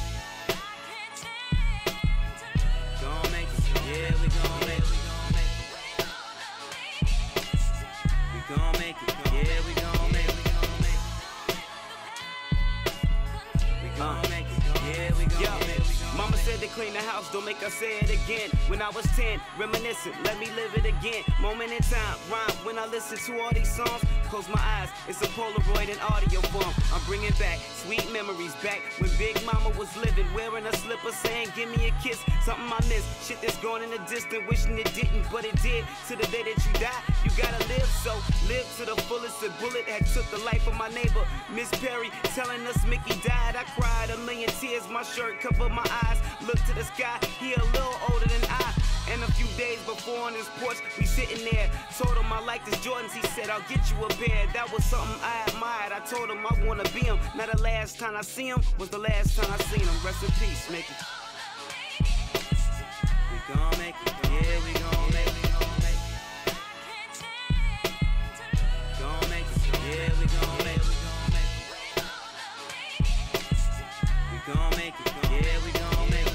S4: Gon' make it, yeah, we gon' make it. We gon' make it, yeah, we gon' make it. Uh, yeah, we go. Yo, mama said to clean the house, don't make us say it again. When I was ten, reminiscent, let me live it again. Moment in time, rhyme. When I listen to all these songs, close my eyes, it's a Polaroid in audio form. I'm bringing back sweet memories back when Big Mama was living, wearing a slipper, saying, give me a kiss. Something I miss, shit that's gone in the distance, wishing it didn't, but it did. To the day that you die, you gotta live, so live to the fullest. A bullet had took the life of my neighbor, Miss Perry, telling us Mickey died. I cried a million tears, my shirt covered my eyes. Look to the sky, he a little older than I. And a few days before on his porch, we sitting there. Told him I like his Jordans, he said I'll get you a pair. That was something I admired. I told him I wanna be him. Now the last time I see him was the last time I seen him. Rest in peace, Mickey. We gon' make it, yeah, we gon' make it. Gon' make it, yeah, we gon' make it. We gon' make it, yeah, we gon' make it.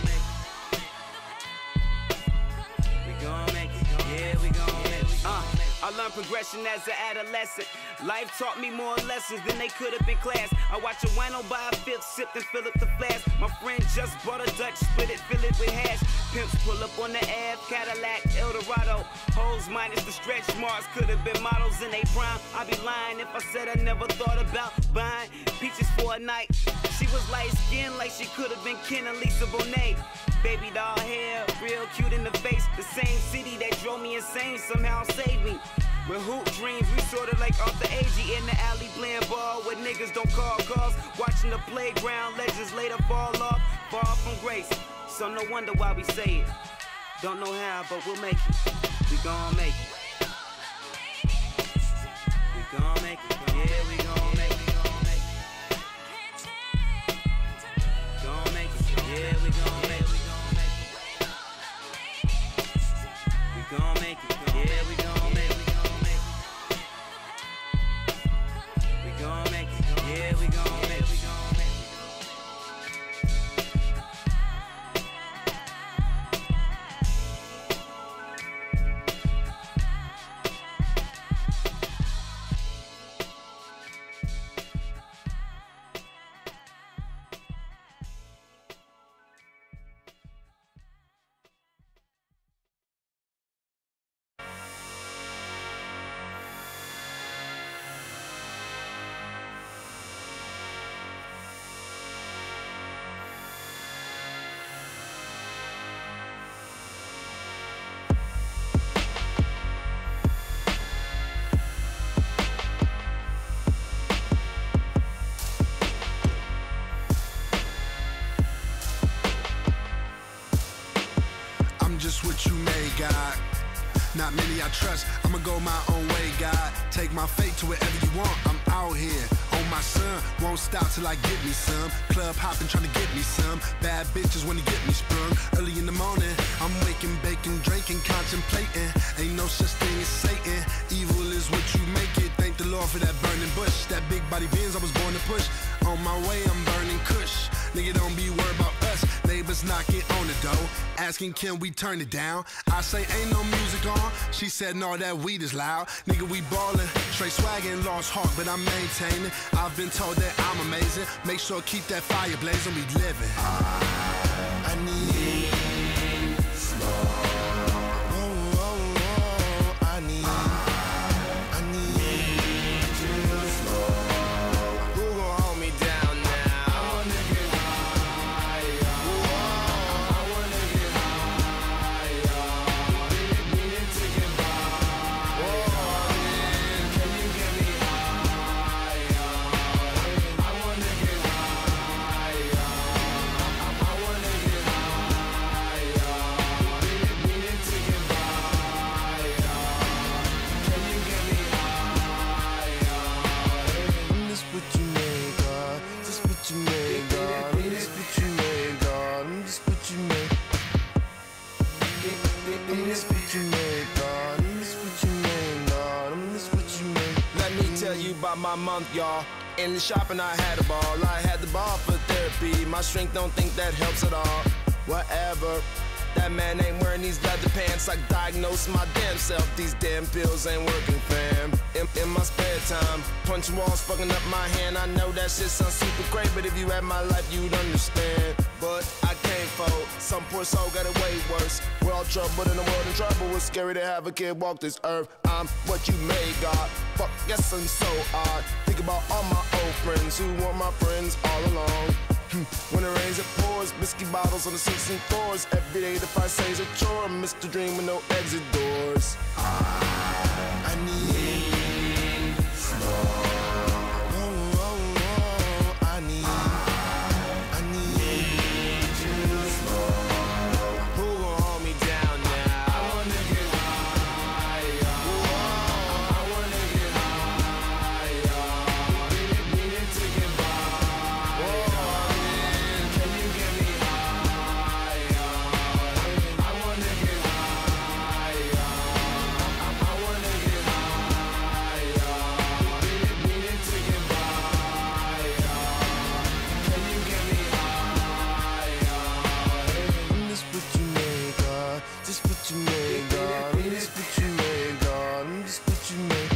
S4: We gon' make it, yeah, we gon' make it. Uh, I learned progression as an adolescent. Life taught me more lessons than they could have been class. I watch a wino buy a fifth, sip and fill up the flask. My friend just bought a Dutch, split it, fill it with hash. Pimps pull up on the Ave, Cadillac, Eldorado. Hoes minus the stretch marks, could have been models in they prime. I'd be lying if I said I never thought about buying peaches for a night. She was light skinned like she could have been Ken and Lisa Bonet. Baby doll hair, real cute in the face. The same city that drove me insane somehow saved me. With hoop dreams, we sorta like Arthur Agee in the alley playing ball where niggas don't call calls. Watching the playground, legends later fall off, far from grace. So no wonder why we say it. Don't know how, but we'll make it. We gon' make it. We gon' make it. Yeah, we gon' make it. Gon' make it. Yeah, we gon' make it. We gon' make it. Yeah, we gon' make it. We gon' make it. Yeah, we gon' make it.
S11: just what you made, God. Not many I trust, I'ma go my own way, God. Take my fate to wherever you want, I'm out here. On my son, won't stop till I get me some. Club hopping, trying to get me some. Bad bitches when you get me sprung. Early in the morning, I'm waking, baking, drinking, contemplating. Ain't no such thing as Satan. Evil is what you make it. Thank the Lord for that burning bush. That big body Benz I was born to push. On my way, I'm burning kush. Nigga, don't be worried about us. Neighbors knocking on the door, asking can we turn it down. I say ain't no music on. She said no, that weed is loud. Nigga, we ballin', straight swaggin', lost heart, but I'm maintaining. I've been told that I'm amazing. Make sure keep that fire blazing. We living. I, I need slow. Oh, oh, oh, I need. I need you slow. Who gon' hold me down now? I wanna get higher. I wanna get higher. Need it to get by. Oh, man, can you get me higher? I wanna get higher. I wanna get higher. Need it to get by. Can you get me higher? I'm just what you made, God. Just what you made, God. I'm just what you made, God. I'm just what you made. I'm just what you made, God. I'm just what you made, God. I'm just what you made.
S12: Let me tell you about my month, y'all. In the shopping, I had a ball. I had the ball for therapy. My strength don't think that helps at all. Whatever. That man ain't wearing these leather pants. I diagnosed my damn self. These damn pills ain't working, fam. In, in my spare time, punching walls, fucking up my hand. I know that shit sounds super great, but if you had my life, you'd understand. But I can't fold. Some poor soul got it way worse. We're all troubled in the world in trouble. It's scary to have a kid walk this earth. I'm what you made, God. Fuck, yes, I'm so odd. Think about all my old friends who were my friends all along. When it rains, it pours. Whiskey bottles on the seats and floors. Every day the fight says a chore. Mister Dream with no exit doors. I, I need slow. Oh, oh, oh, I need. I need you slow. Who gon' hold me down now? I wanna get higher. I wanna get higher. Need it to get by. Oh, man, can you get me higher? I wanna get higher. I wanna get higher. Need it to get by. Can you get me higher? I'm just what you made, God. Just what you made, God. I'm just what you made, God. I'm just what you made.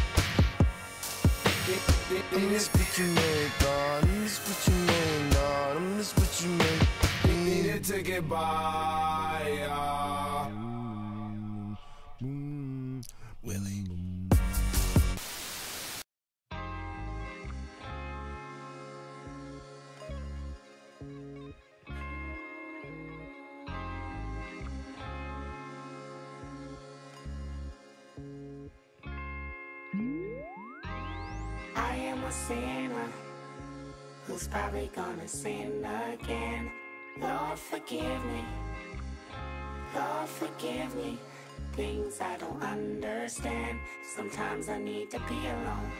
S12: I'm just what you made, God. I'm just what you made, God. I'm just what you made. We needed to get by. uh. Willie.
S13: I am a sinner who's probably gonna sin again. Lord, forgive me. Lord, forgive me. Things I don't understand. Sometimes I need to be alone.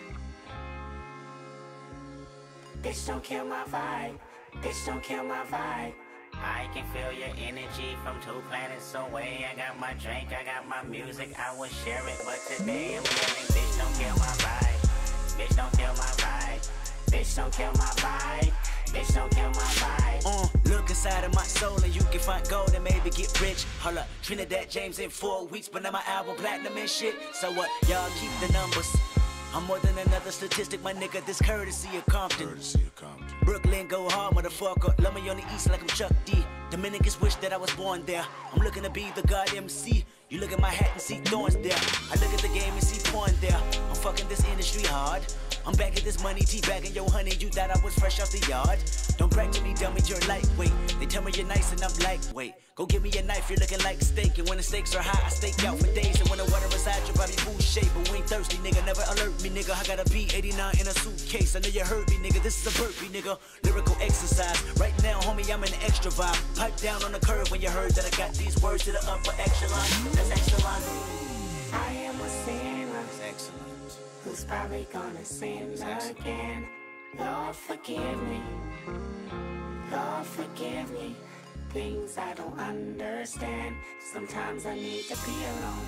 S13: Bitch, don't kill my vibe. Bitch, don't kill my vibe.
S14: I can feel your energy from two planets away. I got my drink, I got my music, I will share it. But today I'm yelling, bitch, don't kill my vibe. Bitch, don't kill my vibe. Bitch, don't kill my vibe. Bitch, don't kill my vibe.
S15: Uh, look inside of my soul and you can find gold and maybe get rich. Hold up, Trinidad James in four weeks, but now my album platinum and shit. So what? Y'all keep the numbers. I'm more than another statistic, my nigga. This courtesy of Compton.
S11: Courtesy of Compton.
S15: Brooklyn, go hard, motherfucker. Love me on the east like I'm Chuck D. Dominicans wish that I was born there. I'm looking to be the God M C. You look at my hat and see thorns there. I look at the game and see porn there. I'm fucking this industry hard. I'm back at this money, teabagging your honey. You thought I was fresh off the yard. Don't brag to me, dummy, you're lightweight. They tell me you're nice and I'm lightweight. Go give me a knife, you're looking like steak. And when the stakes are high, I stake out for days. And when the water resides, your body food shape. But we ain't thirsty, nigga, never alert me, nigga. I got a B eighty-nine in a suitcase. I know you heard me, nigga, this is a burpee, nigga. Lyrical exercise. Right now, homie, I'm in the extra vibe. Pipe down on the curve when you heard that I got these words to the upper echelon. That's excellent.
S13: I am a sinner.
S15: That's excellent.
S13: Who's probably gonna sin again. Lord, forgive me. Lord, forgive me. Things I don't understand. Sometimes I need to be alone.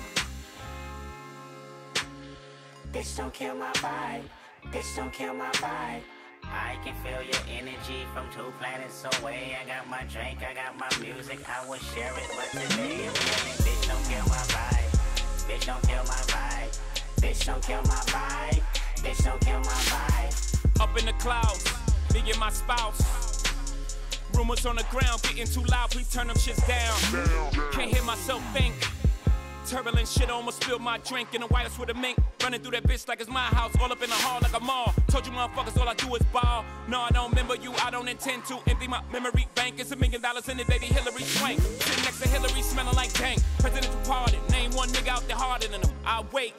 S13: Bitch, don't kill my vibe. Bitch, don't kill my vibe.
S14: I can feel your energy from two planets away. I got my drink, I got my music, I will share it. But today I'm feeling, bitch, don't kill my vibe. Bitch, don't kill my vibe. Bitch, don't kill my vibe. Bitch, don't kill my vibe.
S16: Up in the clouds, me and my spouse. Rumors on the ground getting too loud, please turn them shits down. Can't hear myself think. Turbulent shit, almost spilled my drink in the wireless with a mink. Running through that bitch like it's my house, all up in the hall like a mall. Told you motherfuckers all I do is ball. No, I don't remember you, I don't intend to empty my memory bank. It's a million dollars in it, baby, Hillary Swank. Sitting next to Hillary, smelling like dank. Presidential pardon, name one nigga out there harder than him. I wait.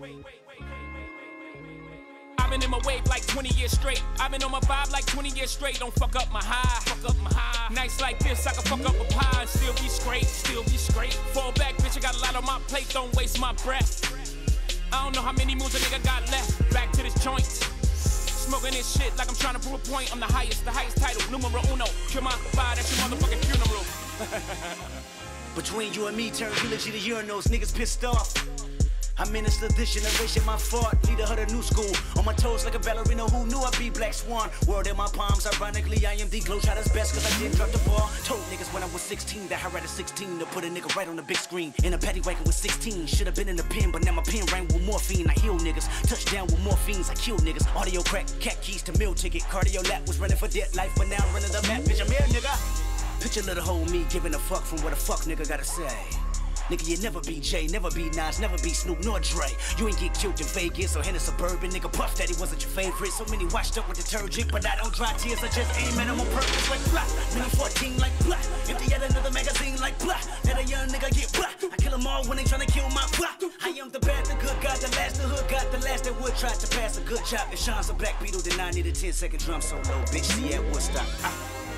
S16: I've been in my wave like twenty years straight. I've been on my vibe like twenty years straight. Don't fuck up my high, fuck up my high. Nights like this, I can fuck up a pie and still be straight, still be straight. Fall back, bitch, I got a lot on my plate, don't waste my breath. I don't know how many moves a nigga got left. Back to this joint. Smoking this shit like I'm trying to prove a point. I'm the highest, the highest title, numero uno. Kill my vibe, that's your motherfucking funeral.
S15: Between you and me, turn eulogy to urinals, niggas pissed off. I'm in this this generation, my fault. Leader of the new school. On my toes like a ballerina who knew I'd be Black Swan. World in my palms, ironically, I am the Globetrotter's best cause I didn't drop the ball. Told niggas when I was sixteen that I had a sixteen to put a nigga right on the big screen. In a paddy wagon with sixteen. Should've been in the pen, but now my pen rang with morphine. I heal niggas. Touchdown with morphines, I kill niggas. Audio crack, cat keys to meal ticket. Cardio lap was running for dead life, but now I'm running the map. Bitch, I'm here, nigga. Picture little hoe me giving a fuck from what a fuck nigga gotta say. Nigga, you never be Jay, never be Nas, never be Snoop nor Dre. You ain't get killed in Vegas or in a suburban. Nigga, Puff Daddy wasn't your favorite. So many washed up with detergent, but I don't dry tears. I just aim at them on purpose like blah. Mini fourteen like blah. Empty yet another magazine like blah. Let a young nigga get blah. I kill them all when they tryna kill my blah. I am the bad, the good, got the last, the hood, got the last that would try to pass a good job. If Sean's a black beetle, then I need a ten second drum solo. Bitch, see at Woodstock. Ah.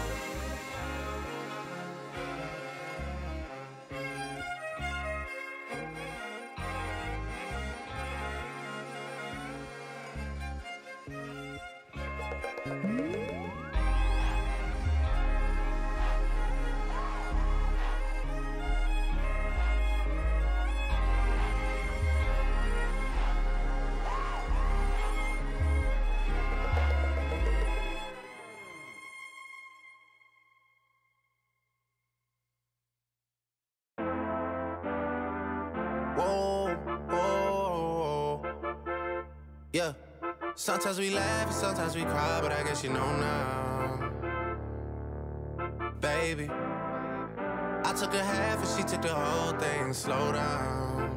S17: Yeah, sometimes we laugh and sometimes we cry, but I guess you know now. Baby, I took a half and she took the whole thing. Slow down.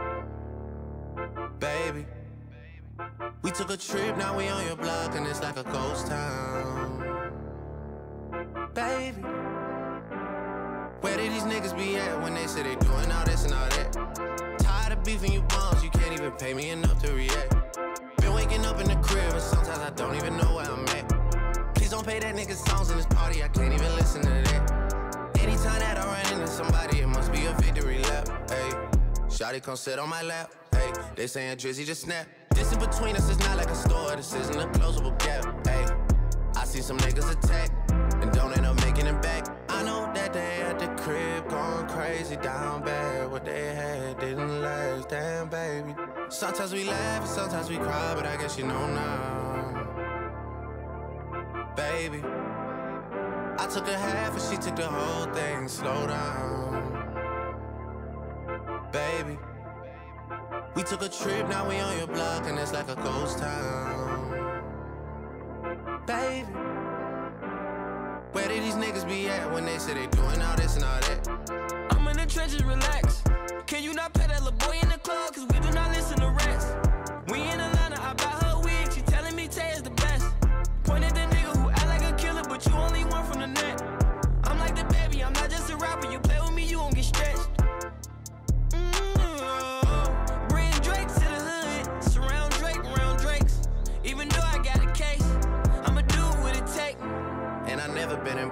S17: Baby, we took a trip, now we on your block and it's like a ghost town. Baby, where did these niggas be at when they say they doing all this and all that? Tired of beefing you bums, you can't even pay me enough to react. Been waking up in the crib and sometimes I don't even know where I'm at. Please don't play that nigga songs in this party, I can't even listen to that. Anytime that I run into somebody, it must be a victory lap. Hey, shawty come sit on my lap. Hey, they saying Drizzy just snap. This in between us is not like a store, this isn't a closable gap. Hey, I see some niggas attack and don't end up making it back. I know that they at the crib going crazy down bad. What they had didn't last, damn baby. Sometimes we laugh and sometimes we cry, but I guess you know now. Baby, I took a half and she took the whole thing. Slow down. Baby, we took a trip, now we on your block and it's like a ghost town. Baby, where did these niggas be at when they say they doing all this and all that?
S18: I'm in the trenches, relax. Can you not pay that little boy in the club? Cause we do not listen to rats. We in Atlanta, I buy her wig. She telling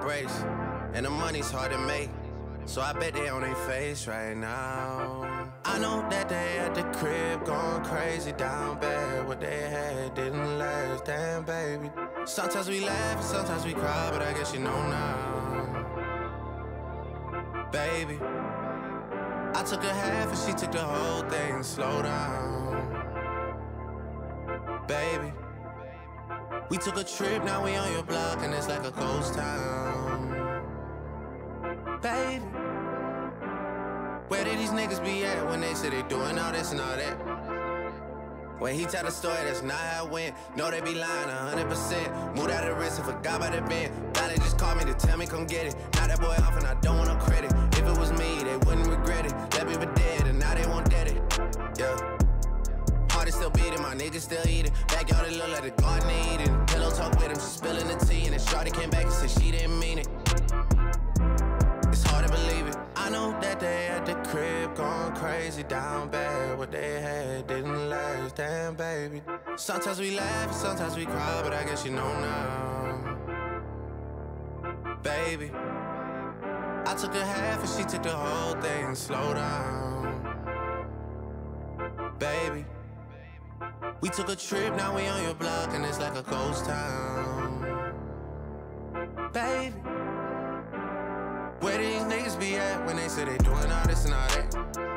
S17: embrace. And the money's hard to make, so I bet they on their face right now. I know that they at the crib going crazy down bad. What they had didn't last, damn baby. Sometimes we laugh and sometimes we cry, but I guess you know now. Baby, I took a half and she took the whole thing. Slow down, baby. We took a trip, now we on your block and it's like a ghost town. Baby, where did these niggas be at when they say they doing all this and all that? When he tell the story, that's not how it went. No, they be lying a hundred percent. Moved out of the wrist and forgot about the bend. Now they just called me to tell me come get it. Now that boy off and I don't want no credit. If it was me, they wouldn't regret it. That baby dead and now they won't dead it. Yeah. Heart is still beating, my niggas still eating. Backyard it look like the garden they eating. Pillow talk with him, she spilling the tea. And then shorty came back and said she didn't mean it. It's hard to believe it. I know that they at the crib going crazy down bad. What they had didn't last, damn baby. Sometimes we laugh and sometimes we cry, but I guess you know now. Baby, I took a half and she took the whole thing. Slow down, baby. We took a trip, now we on your block and it's like a ghost town. Baby, where do these niggas be at when they say they doing all this and all that?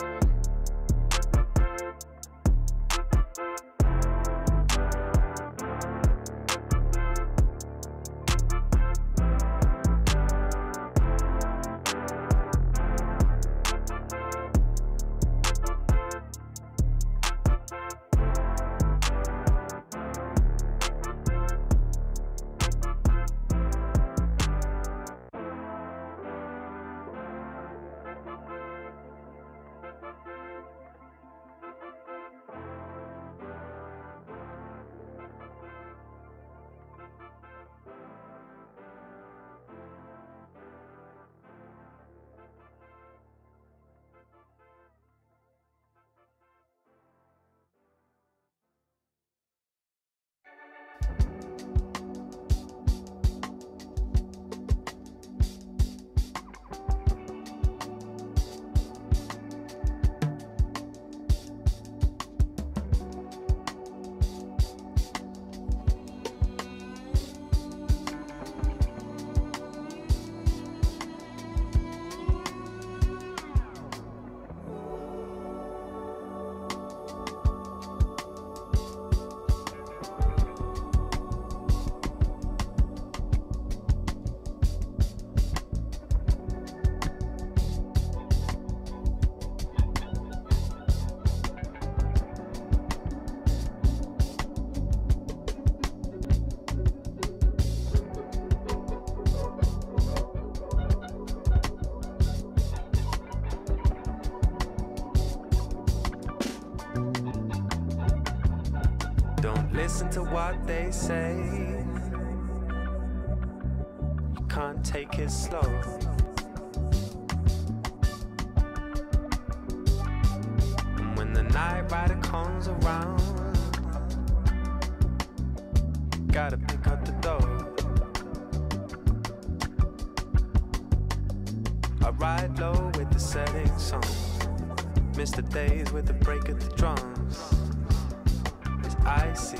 S19: Listen to what they say. You can't take it slow. And when the night rider comes around, you gotta pick up the dough. I ride low with the setting sun, miss the days with the break of the drums. I see.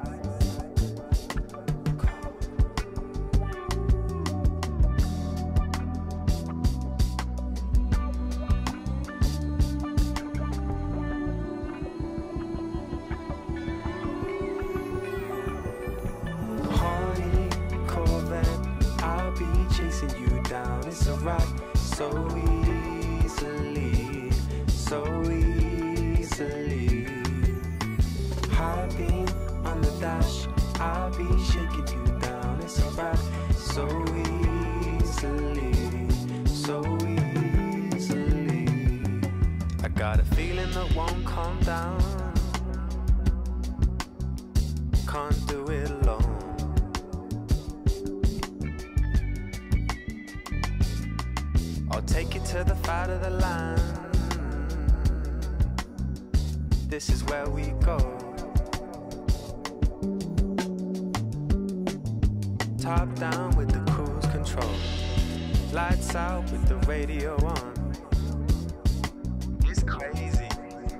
S19: Hardy Corvette, I'll be chasing you down. It's a ride so easily, so easily. High beam on the dash, I'll be shaking you down. It's alright, so easily, so easily. I got a feeling that won't calm down. Can't do it alone. I'll take you to the fight of the land. This is where we go. Top down with the cruise control. control. Lights out with the radio on. It's crazy.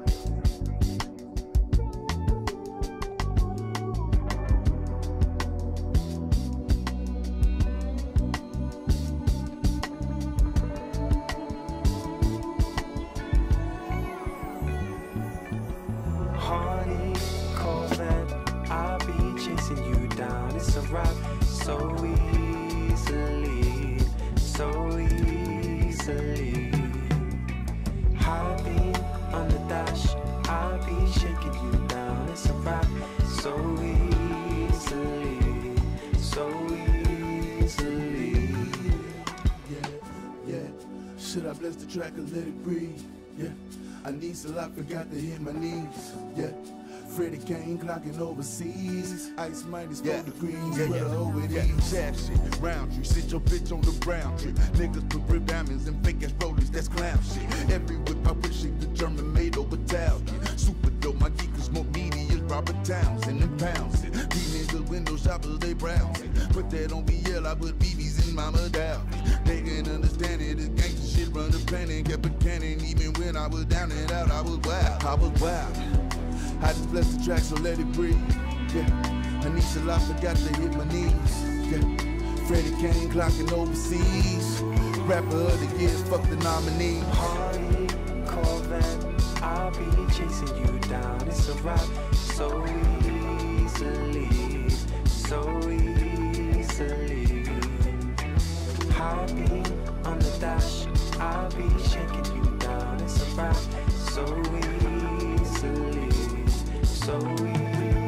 S19: Horny, Corvette, I'll be chasing you down. It's a rap so easily, so easily. High beam on the dash, I'll be shaking you down. It's a rap so easily, so easily.
S20: Yeah, yeah. Should I bless the track and let it breathe? Yeah. I need a lot, forgot to hit my knees. Yeah. Freddie Kane clocking overseas. Ice minus four
S21: yeah.
S20: degrees.
S21: Yeah,
S20: Where
S21: yeah.
S20: the hoe it
S21: yeah.
S20: is.
S21: Sad shit, round tree. Sit your bitch on the brown tree. Niggas put real diamonds and fake ass rollers. That's clown shit. Every whip I wish it the German made over Italian. Super dope, my geekers smoke media. Robert Townsend and pounds it. These niggas window shoppers, they browsing. Put that on B L, I put B Bs in Mama Dow. They can understand it. This gangsta shit run the planet. Kept a cannon even when I was down and out. I was wild. I was wild. I just bless the track, so let it breathe. Yeah, I need a lot, forgot to hit my knees. Yeah, Freddie Kane clocking overseas. Rapper of the year, fuck the nominee.
S19: Harley, Corvette, I'll be chasing you down. It's a rap so easily, so easily. High beam on the dash, I'll be shaking you down. It's a rap so easily, so easily.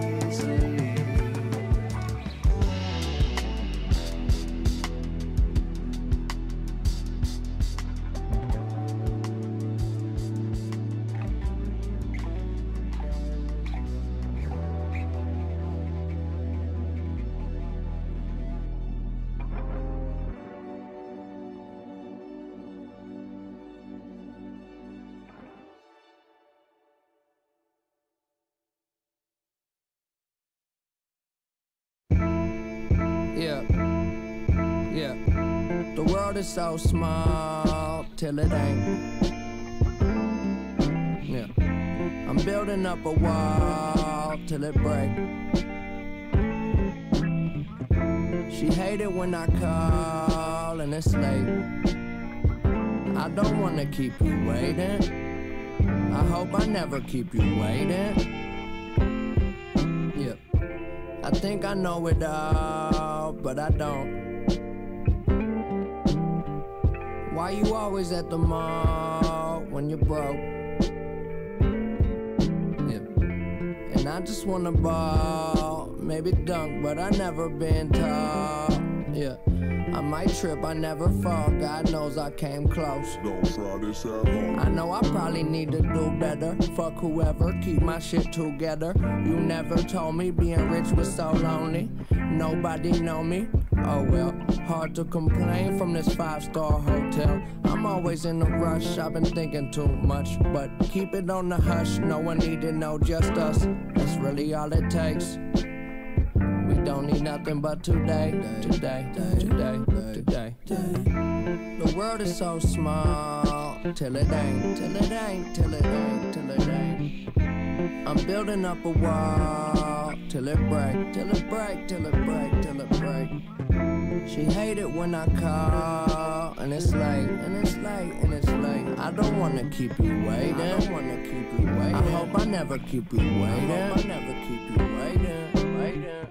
S22: Yeah, yeah. The world is so small till it ain't. Yeah, I'm building up a wall till it break. She hate it when I call and it's late. I don't wanna keep you waiting. I hope I never keep you waiting. Yeah, I think I know it all, but I don't. Why you always at the mall when you're broke? Yeah. And I just wanna ball, maybe dunk, but I never been tall. Yeah, I might trip, I never fall. God knows I came close.
S21: Don't try this at home.
S22: I know I probably need to do better. Fuck whoever, keep my shit together. You never told me being rich was so lonely. Nobody know me. Oh well, hard to complain from this five-star hotel. I'm always in a rush, I've been thinking too much. But keep it on the hush, no one need to know, just us. That's really all it takes. We don't need nothing but today, today, today, today. The world is so small, till it ain't, till it ain't, till it ain't, till it ain't. I'm building up a wall, till it break, till it break, till it break, till it break. She hate it when I call, and it's late, and it's late, and it's late. I don't wanna keep you waiting, I don't wanna keep you waiting. I hope I never keep you waiting, I hope I never keep you waiting, waiting.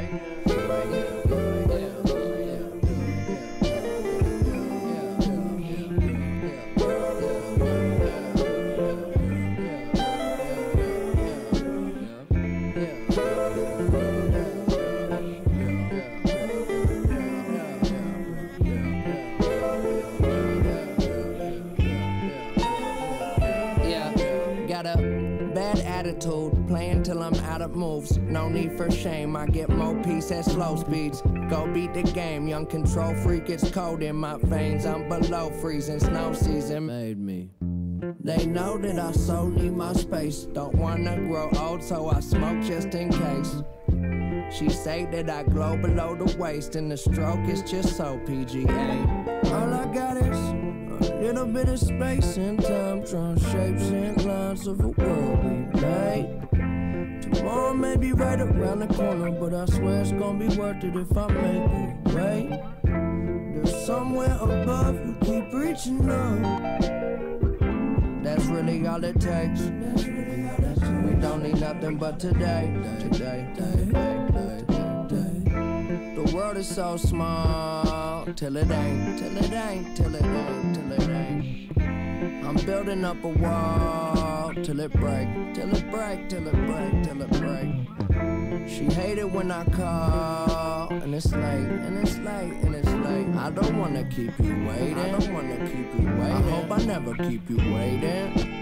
S22: Attitude, playing till I'm out of moves. No need for shame, I get more peace at slow speeds. Go beat the game, young control freak, it's cold in my veins. I'm below freezing, snow season made me. They know that I so need my space. Don't wanna grow old, so I smoke just in case. She say that I glow below the waist and the stroke is just so P G A. All I got is a little bit of space and time, drawing shapes and lines of a world we made. Tomorrow may be right around the corner, but I swear it's gonna be worth it if I make it wait. There's somewhere above, you keep reaching up. That's really all it takes. That's really all it takes. We don't need nothing but today. Today, today, today, today. The world is so small, till it ain't, till it ain't, till it ain't, till it ain't. I'm building up a wall, till it break, till it break, till it break, till it break. She hate it when I call, and it's late, and it's late, and it's late. I don't wanna keep you waiting, I don't wanna keep you waiting. I hope I never keep you waiting.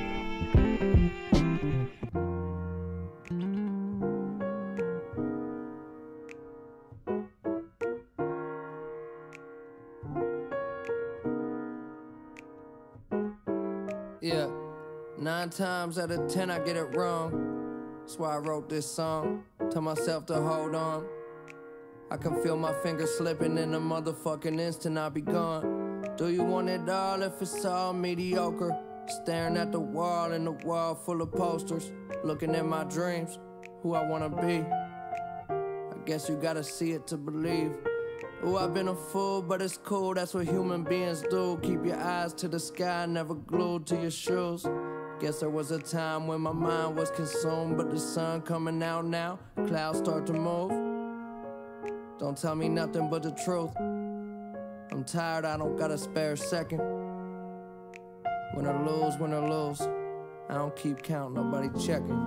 S22: Yeah, nine times out of ten I get it wrong. That's why I wrote this song. Tell myself to hold on. I can feel my fingers slipping in a motherfucking instant I'll be gone. Do you want it all if it's all mediocre? Staring at the wall and the wall full of posters. Looking at my dreams, who I wanna be. I guess you gotta see it to believe. Ooh, I've been a fool, but it's cool, that's what human beings do. Keep your eyes to the sky, never glued to your shoes. Guess there was a time when my mind was consumed, but the sun coming out now, clouds start to move. Don't tell me nothing but the truth. I'm tired, I don't got a spare second. Win or lose, win or lose. I don't keep count, nobody checking.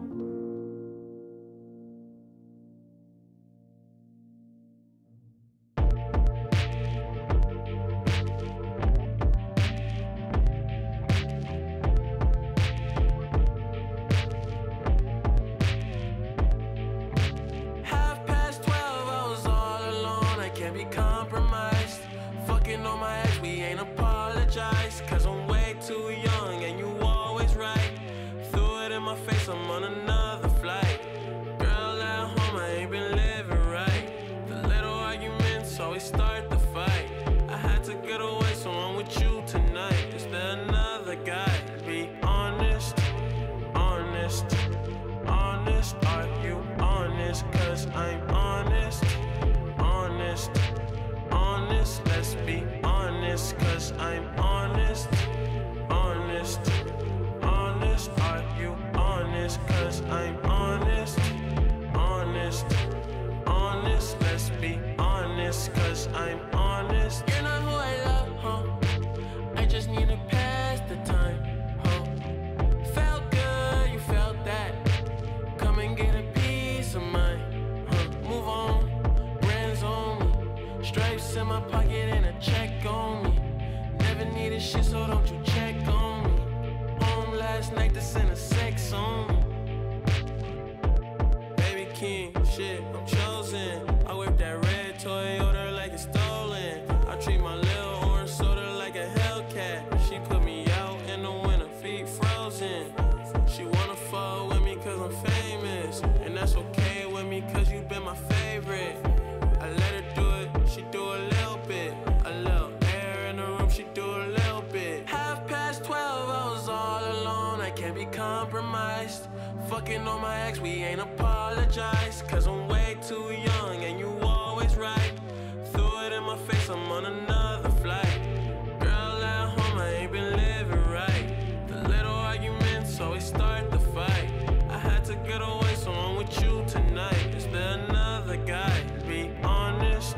S5: Fucking on my ex, we ain't apologized. Cause I'm way too young and you always right. Threw it in my face, I'm on another flight. Girl at home, I ain't been living right. The little arguments always start the fight. I had to get away, so I'm with you tonight. Is there another guy? Be honest,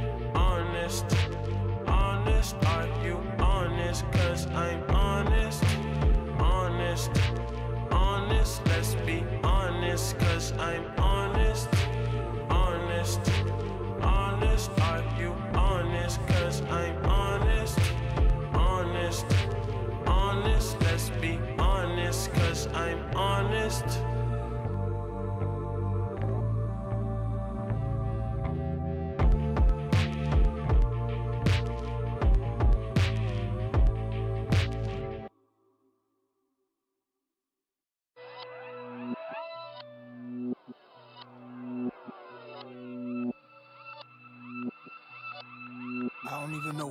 S5: honest, honest. Are you honest? Cause I'm honest, honest, honest. Let's be honest, cause I'm honest, honest, honest. Are you honest? Cause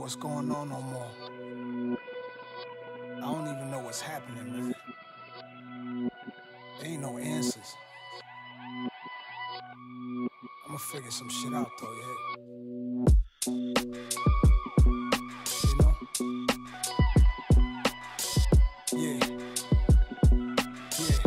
S6: what's going on no more. I don't even know what's happening, man. There ain't no answers. I'ma figure some shit out though, yeah. You know? Yeah. Yeah.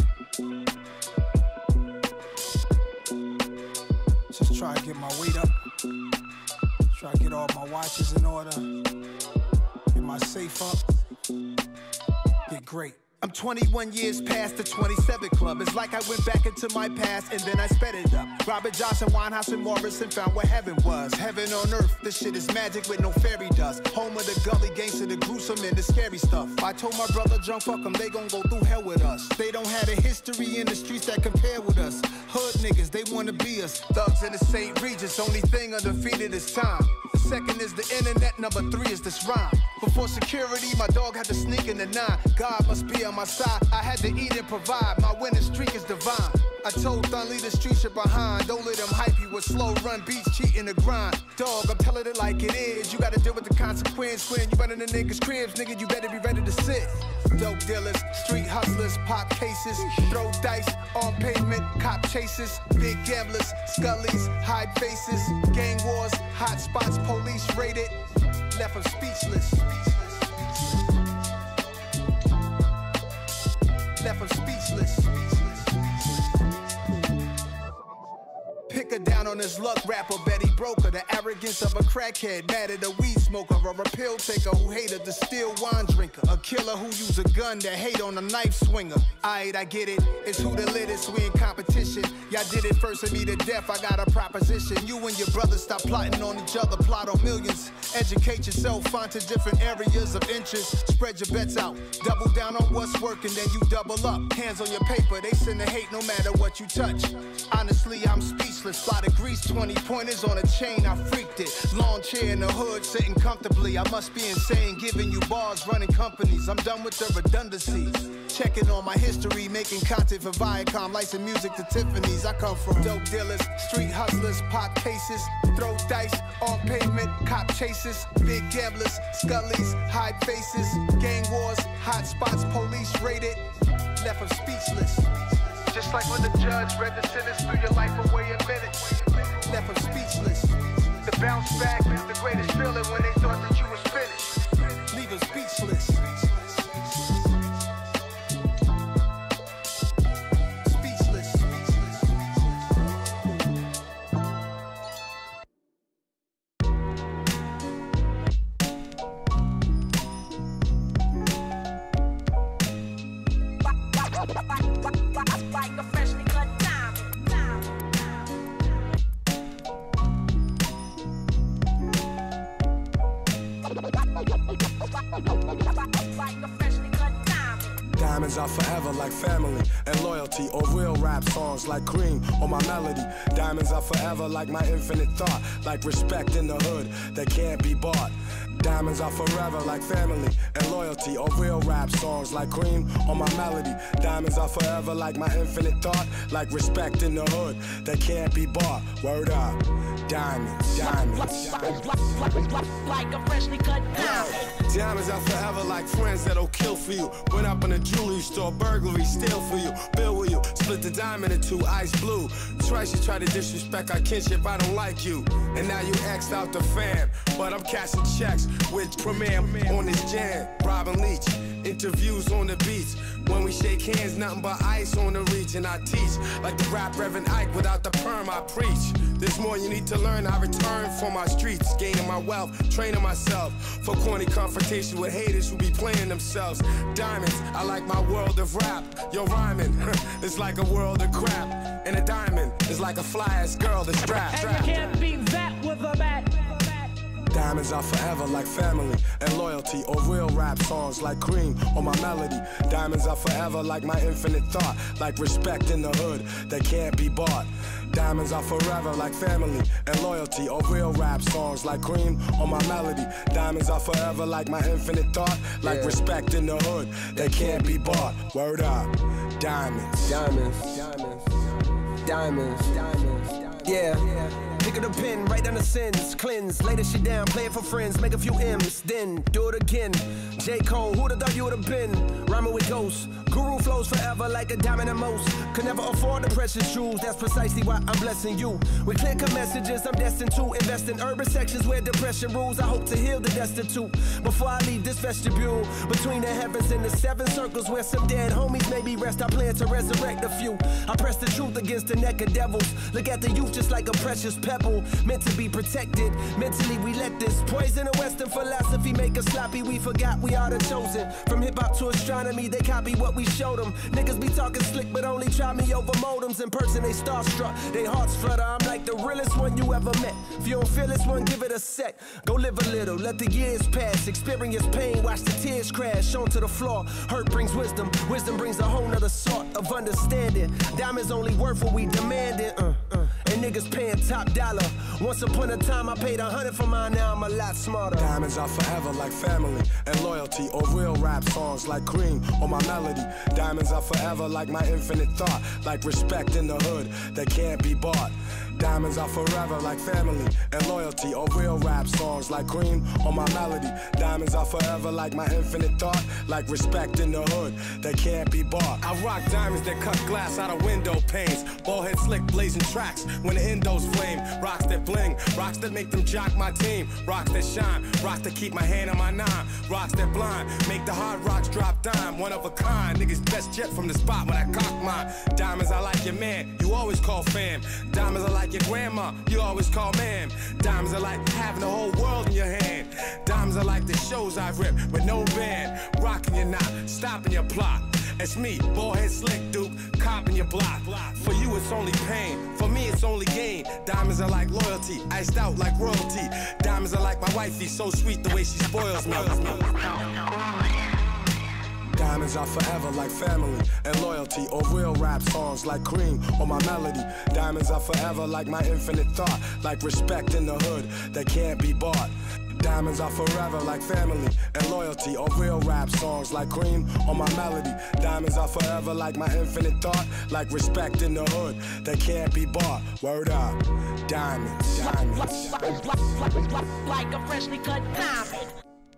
S6: Just try to get my weight up. Try to get all my watches in order. Get my safe up. Get great.
S7: I'm twenty-one years past the twenty-seven club. It's like I went back into my past and then I sped it up. Robert Johnson, Winehouse, and Morrison found what heaven was. Heaven on earth, this shit is magic with no fairy dust. Home of the gully gangster, the gruesome and the scary stuff. I told my brother, John, fuck them, they gon' go through hell with us. They don't have a history in the streets that compare with us. Hood niggas, they wanna be us. Thugs in the Saint Regis, only thing undefeated is time. The second is the internet, number three is this rhyme. Before security, my dog had to sneak in the nine. God must be on my side, I had to eat and provide. My winning streak is divine. I told Thun, leave the street shit behind. Don't let them hype you with slow run beats, cheating the grind. Dog, I'm telling it like it is. You gotta deal with the consequence when you running the niggas' cribs. Nigga, you better be ready to sit. Dope dealers, street hustlers, pop cases. Throw dice on pavement, cop chases. Big gamblers, scullies, hide faces. Gang wars, hot spots, police raided. Left them speechless. Left them speechless. Pick her down on his luck rapper, Betty Broker. The arrogance of a crackhead, mad at a weed smoker, or a pill taker who hated the still wine drinker. A killer who use a gun that hate on a knife swinger. Aight, I get it, it's who the littest, we in competition. Y'all did it first and me to death, I got a proposition. You and your brother stop plotting on each other, plot on millions. Educate yourself, find to different areas of interest. Spread your bets out, double down on what's working, then you double up. Hands on your paper, they send the hate no matter what you touch. Honestly, I'm speechless. Fly to Greece, twenty pointers on a chain, I freaked it. Lawn chair in the hood, sitting comfortably. I must be insane, giving you bars, running companies. I'm done with the redundancies. Checking on my history, making content for Viacom, licensing music to Tiffany's. I come from dope dealers, street hustlers, pop cases. Throw dice on pavement, cop chases. Big gamblers, scullies, hide faces. Gang wars, hot spots, police raided. Left them speechless. Just like when the judge read the sentence, threw your life away in minutes. Left them speechless. The bounce back is the greatest feeling when they thought that you was finished. Leave them speechless. Speechless.
S1: Like a freshly cut diamond. Like a freshly cut diamond.
S12: Diamonds are forever like family and loyalty, or real rap songs like cream or my melody. Diamonds are forever like my infinite thought, like respect in the hood that can't be bought. Diamonds are forever like family and loyalty, or real rap songs like cream or my melody. Diamonds are forever like my infinite thought, like respect in the hood that can't be bought. Word up. Diamonds, diamonds, diamonds.
S1: Like a freshly cut diamond.
S12: Diamonds are forever like friends that'll kill for you. Went up in a jewelry store, burglary, steal for you, bill with you, split the diamond in two, ice blue. Twice you try to disrespect our kinship, I don't like you. And now you X'd out the fam, but I'm cashing checks with Premier on this jam. Robin Leach, interviews on the beach. When we shake hands, nothing but ice on the reach. And I teach like the rap Reverend Ike, without the perm I preach. There's more you need to learn, I return for my streets. Gaining my wealth, training myself for corny confrontation with haters who be playing themselves. Diamonds, I like my world of rap. Yo, rhyming, it's like a world of crap. And a diamond is like a fly-ass girl that's strapped.
S1: And you can't beat that with a bat.
S12: Diamonds are forever like family and loyalty, or real rap songs like cream or my melody. Diamonds are forever like my infinite thought, like respect in the hood that can't be bought. Diamonds are forever like family and loyalty, or real rap songs like cream or my melody. Diamonds are forever like my infinite thought, like yeah. respect in the hood that can't be bought. Word up. Diamonds.
S23: Diamonds. Diamonds. Diamonds. Diamonds. Yeah.
S2: pick up the pen, write down the sins, cleanse, lay this shit down, play it for friends, make a few M's, then do it again. J. Cole, who'da thought you would've been? Rhyming with ghosts, guru flows forever like a diamond in most. Could never afford the precious jewels, that's precisely why I'm blessing you. With clear-cut messages, I'm destined to invest in urban sections where depression rules. I hope to heal the destitute before I leave this vestibule. Between the heavens and the seven circles where some dead homies maybe rest, I plan to resurrect a few. I press the truth against the neck of devils. Look at the youth just like a precious pebble, meant to be protected. Mentally we let this poison of Western philosophy make us sloppy. We forgot we are the chosen. From hip-hop to astronomy, they copy what we showed them. Niggas be talking slick but only try me over modems. In person they starstruck, they hearts flutter. I'm like the realest one you ever met. If you don't feel this one, give it a sec. Go live a little, let the years pass. Experience pain, watch the tears crash onto the floor. Hurt brings wisdom, wisdom brings a whole nother sort of understanding. Diamonds only worth what we demanded, uh, uh. And niggas paying top dollar. Once upon a time I paid a hundred for mine, now I'm a lot smarter.
S11: Diamonds are forever like family and loyalty, or real rap songs like Cream or my melody. Diamonds are forever like my infinite thought, like respect in the hood that can't be bought. Diamonds are forever like family and loyalty, or real rap songs like Cream or my melody. Diamonds are forever like my infinite thought, like respect in the hood that can't be bought. I rock diamonds that cut glass out of window panes, ball head slick blazing tracks when the endos flame. Rocks that bling, rocks that make them jock my team, rocks that shine, rocks that keep my hand on my nine, rocks that blind, make the hard rocks drop dime. One of a kind, niggas best jet from the spot when I cock mine. Diamonds are like your man, you always call fam. Diamonds are like your grandma, you always call ma'am. Diamonds are like having the whole world in your hand. Diamonds are like the shows I've ripped with no band. Rocking your knot, stopping your plot. It's me, ballhead slick duke, copping your block. For you it's only pain, for me it's only gain. Diamonds are like loyalty, iced out like royalty. Diamonds are like my wifey, so sweet the way she spoils me. Diamonds are forever like family and loyalty, or real rap songs like Cream or my melody. Diamonds are forever like my infinite thought, like respect in the hood that can't be bought. Diamonds are forever like family and loyalty, or real rap songs like Cream or my melody. Diamonds are forever like my infinite thought, like respect in the hood that can't be bought. Word up, diamonds, diamonds.
S3: Like a freshly cut diamond.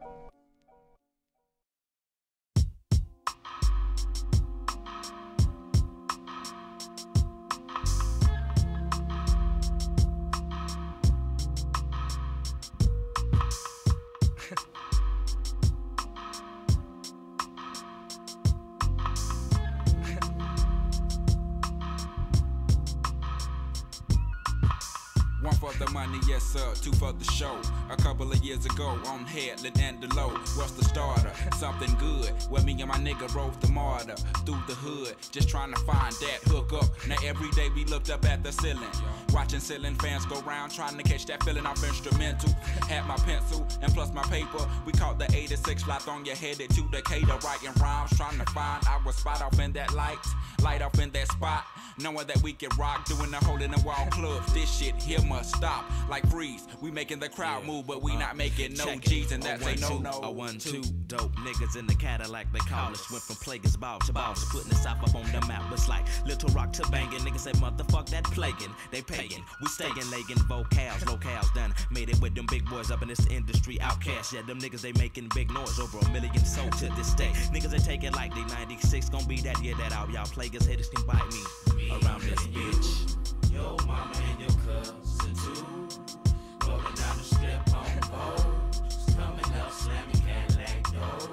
S23: One for the money, yes sir, two for the show. A couple of years ago on Headland and the Low, what's the starter? Something good, where me and my nigga rode the martyr through the hood, just trying to find that hook up. Now every day we looked up at the ceiling, watching ceiling fans go round, trying to catch that feeling off instrumental. Had my pencil and plus my paper, we caught the eighty-six lot on your headed to Decatur, writing rhymes, trying to find our spot off in that light, light off in that spot. Knowing that we can rock, doing the hole in the wall clubs. This shit here must stop, like freeze. We making the crowd move, but we uh, not making no G's, and that's a no no.
S24: A one two dope niggas in the Cadillac, they call us. Went from plaguers ball to boss, putting the South up on the map. It's like Little Rock to banging. Niggas say motherfuck that plaguing. They pagan, we staying legging vocals, locales done. Made it with them big boys up in this industry. Outcasts, yeah, them niggas they making big noise, over a million sold to this day. Niggas they take it like they ninety-six, gon' be that year that out. Y'all plaguers haters can bite me. Around this bitch,
S25: yo mama and your cousin too, rolling down the strip on boats, coming up slamming Cadillac doors.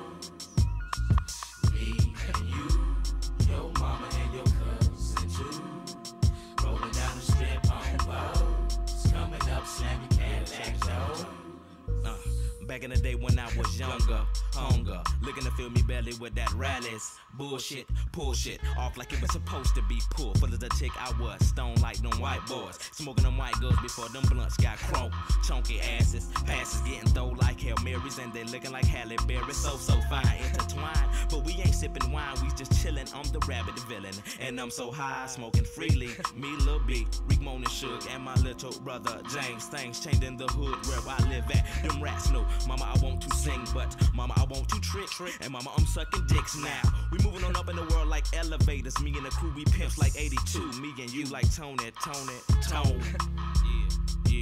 S25: Me and you, yo mama and your cousin too, rolling down the strip on boats, coming up slamming Cadillac doors.
S24: Uh, back in the day when I was younger, hunger, looking to fill me belly with that rallies. Bullshit, pull shit off like it was supposed to be pulled. Full of the tick I was, stone like them white boys. Smoking them white girls before them blunts got crunk. Chunky asses, passes getting thrown like Hail Marys, and they looking like Halle Berry. So, so fine, intertwined. But we ain't sipping wine, we just chilling. I'm the rabbit villain, and I'm so high, smoking freely. Me, Lil B, Rick Moan and Suge, and my little brother James. Things changed in the hood where I live at. Them rats know, mama, I want to sing, but mama, I want to trick. And mama, I'm sucking dicks now. We moving on up in the world like elevators. Me and the crew, we pimps like eighty-two. Me and you like Tony, Tony, Tone. Yeah,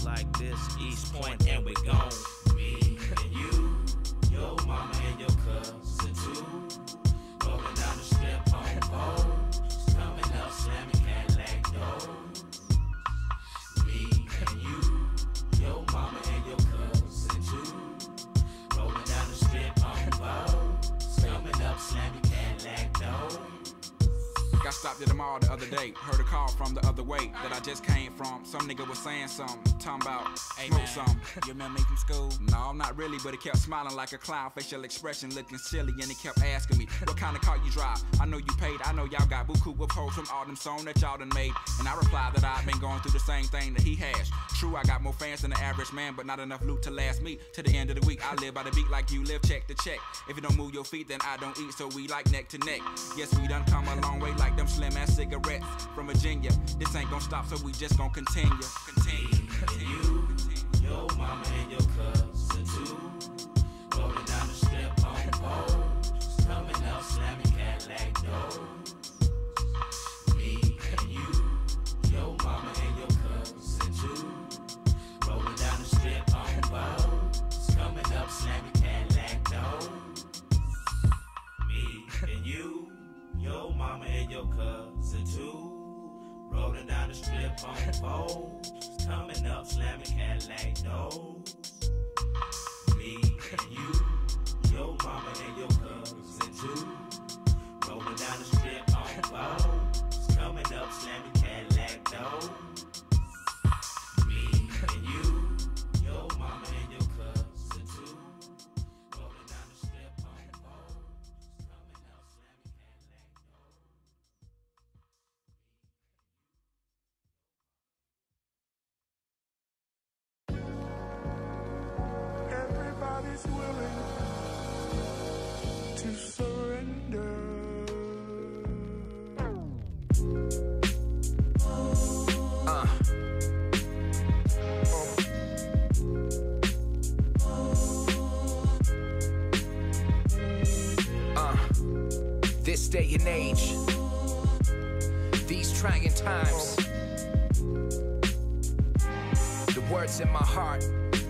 S24: like this, East Point, and we gone.
S25: Me and you, your mama and your cousin too. Rolling down the strip on poles. Coming up, slamming Cadillac doors. Me and you, your mama and your cousin too. Rolling down the strip on poles. Coming up, slamming Cadillac doors.
S23: Got stopped at the mall the other day. Heard a call from the other way that I just came from. Some nigga was saying something, talking about hey smoke man, some. You remember me from school? No, not really, but he kept smiling like a clown, facial expression looking silly, and he kept asking me, what kind of car you drive? I know you paid, I know y'all got buku with hoes from all them songs that y'all done made. And I replied that I've been going through the same thing that he has. True, I got more fans than the average man, but not enough loot to last me to the end of the week. I live by the beat like you live, check to check. If you don't move your feet, then I don't eat, so we like neck to neck. Yes, we done come a long way like them slim ass cigarettes from Virginia. This ain't gonna stop, so we just gonna continue. Continue.
S25: You, your mama and your cousin too. Rolling down the strip on poles. Coming up, slamming Cadillac doors. Me and you, your mama and your cousin too. Rolling down the strip on poles. Coming up, slamming Cadillac doors. Me and you, your mama and your cousin too. Rolling down the strip on poles. Coming up, slamming Cadillac doors. Me and you, your mama and your cousin too. Rolling down the strip on poles. Coming up, slamming Cadillac doors. Me and you, your mama and your cousin too. Rolling down the strip on poles. Coming up, slamming Cadillac doors.
S4: Everybody's willing to surrender.
S2: Uh. Uh. This day and age, these trying times, the words in my heart.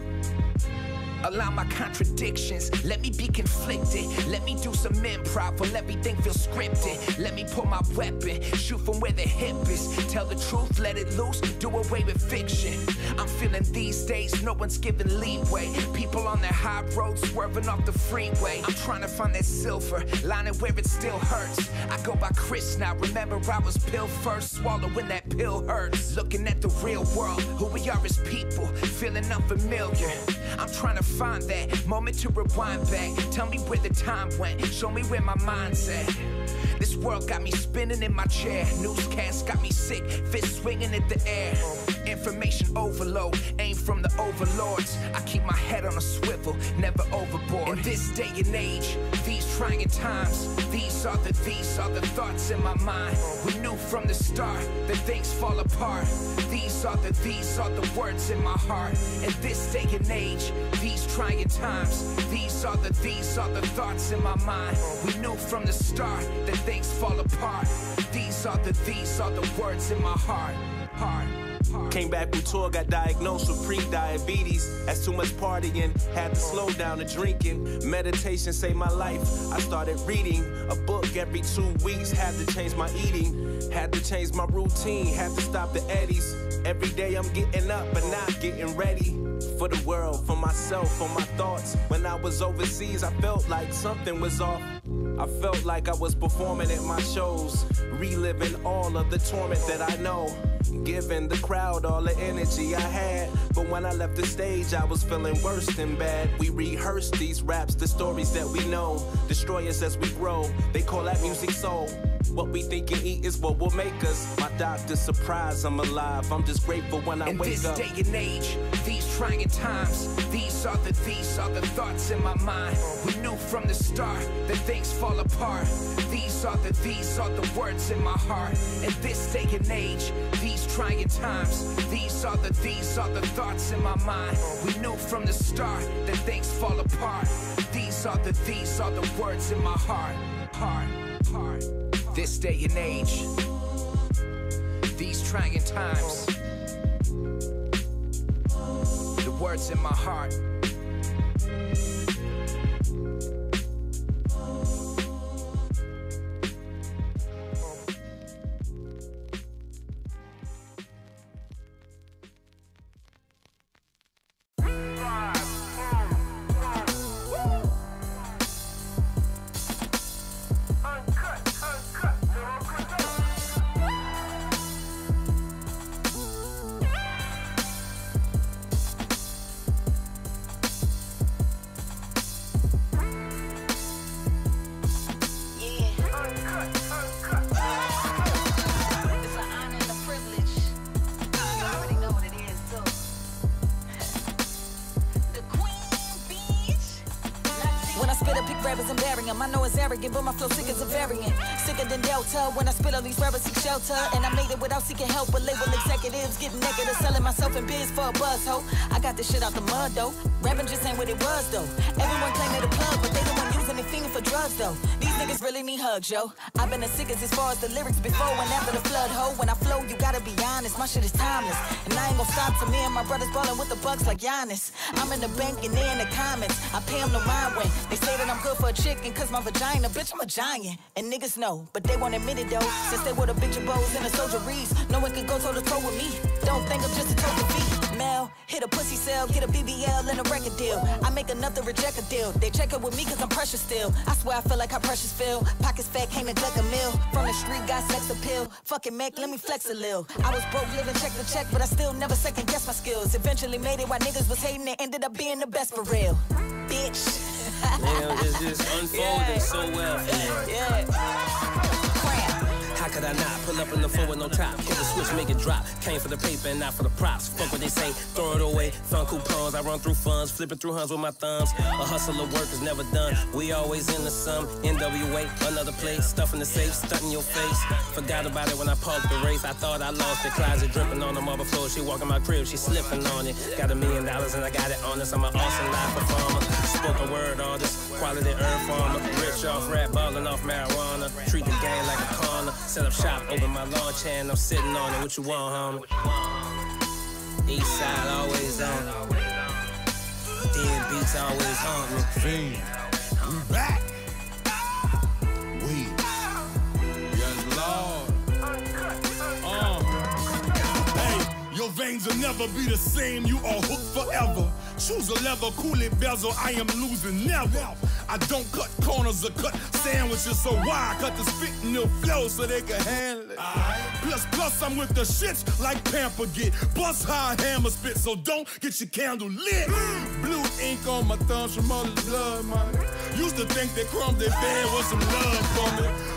S2: Allow my contradictions, let me be conflicted. Let me do some improv, or let me think feel scripted. Let me pull my weapon, shoot from where the hip is. Tell the truth, let it loose, do away with fiction. I'm feeling these days, no one's giving leeway. People on their high road, swerving off the freeway. I'm trying to find that silver lining where it still hurts. I go by Chris now, remember I was pill first. Swallowing that pill hurts. Looking at the real world, who we are as people, feeling unfamiliar. I'm trying to find that moment to rewind back. Tell me where the time went, show me where my mind's at. This world got me spinning in my chair. Newscast got me sick, fist swinging at the air. Information overload, aim from the overlords. I keep my head on a swivel, never overboard. In this day and age, these trying times, these are the, these are the thoughts in my mind. We knew from the start that things fall apart. These are the, these are the words in my heart. In this day and age, these trying times, these are the, these are the thoughts in my mind. We knew from the start that things fall apart. These are the, these are the words in my heart. Heart.
S8: Came back from tour, got diagnosed with pre-diabetes. That's too much partying, had to slow down the drinking. Meditation saved my life, I started reading a book every two weeks. Had to change my eating, had to change my routine, had to stop the eddies. Every day I'm getting up but not getting ready for the world, for myself, for my thoughts. When I was overseas, I felt like something was off. I felt like I was performing at my shows, reliving all of the torment that I know, giving the crowd all the energy I had. But when I left the stage, I was feeling worse than bad. We rehearsed these raps, the stories that we know, destroy us as we grow. They call that music soul. What we think and eat is what will make us. My doctor's surprised I'm alive. I'm just grateful when I
S2: in
S8: wake up.
S2: In this day and age, these trying times, these are the, these are the thoughts in my mind. We knew from the start that things fall apart. These are the, these are the words in my heart. In this day and age, these trying times, these are the, these are the thoughts in my mind. We knew from the start that things fall apart. These are the, these are the words in my heart. Heart, heart. This day and age, these trying times, words in my heart.
S9: I know it's arrogant, but my flow sick as a variant. Sicker than Delta when I spit on these rappers seek shelter. And I made it without seeking help, but label executives getting naked and selling myself in biz for a buzz, ho. I got this shit out the mud, though. Rapping just ain't what it was, though. Everyone claim they the plug, but they the one using it fiending for drugs, though. These niggas really need hugs, yo. I've been the sickest as far as the lyrics before and after the flood, ho. When I flow, you gotta be honest, my shit is timeless. And I ain't gon' stop till me and my brothers ballin' with the bucks like Giannis. I'm in the bank and they in the comments. I pay them no mind when they say that I'm good for a chicken, cause my vagina, bitch, I'm a giant. And niggas know, but they won't admit it though. Since they were the bitch of bows and the soldieries, no one could go toe to toe with me. Don't think I'm just a token fee. Mel, hit a pussy cell, get a B B L and a record deal. I make another reject a deal. They check it with me cause I'm precious still. I swear I feel like how precious feel. Pockets fat, can't neglect a meal. From the street, got sex appeal. Fucking Mac, let me flex a lil. I was broke, living check to check, but I still never second guess my skills. Eventually made it while niggas was hating and ended up being the best for real. Bitch.
S10: Damn, it's just unfolding yeah. so well for me.
S9: Yeah.
S10: How could I not pull up in the floor with no top? Hit the switch, make it drop. Came for the paper and not for the props. Fuck what they say, throw it away. Fun coupons, I run through funds, flipping through hunts with my thumbs. A hustle of work is never done. We always in the sum. N W A, another place. Stuff in the safe, stunting your face. Forgot about it when I parked the race. I thought I lost it. Closet dripping on the marble floor. She walking my crib, she slipping on it. Got a million dollars and I got it honest. I'm an awesome live performer. Spoken word artist, quality herb farmer. Rich off rap, ballin' off marijuana. Treat the game like a corner. Set up shop, open my launch and I'm sitting on it. What you want, homie? East side always on. Dead beats always haunt me.
S21: Fiend, we back. We, yes, Lord. Uh. Hey, your veins will never be the same. You are hooked forever. Choose a lever, cool it bezel. I am losing never. I don't cut corners or cut sandwiches, so why cut the spit in your flow so they can handle it? Right. Plus, plus, I'm with the shits like Pamper get. Bust high hammer spit, so don't get your candle lit. Mm. Blue ink on my thumbs from all the blood, man. Used to think that crumb they bad was some love for me.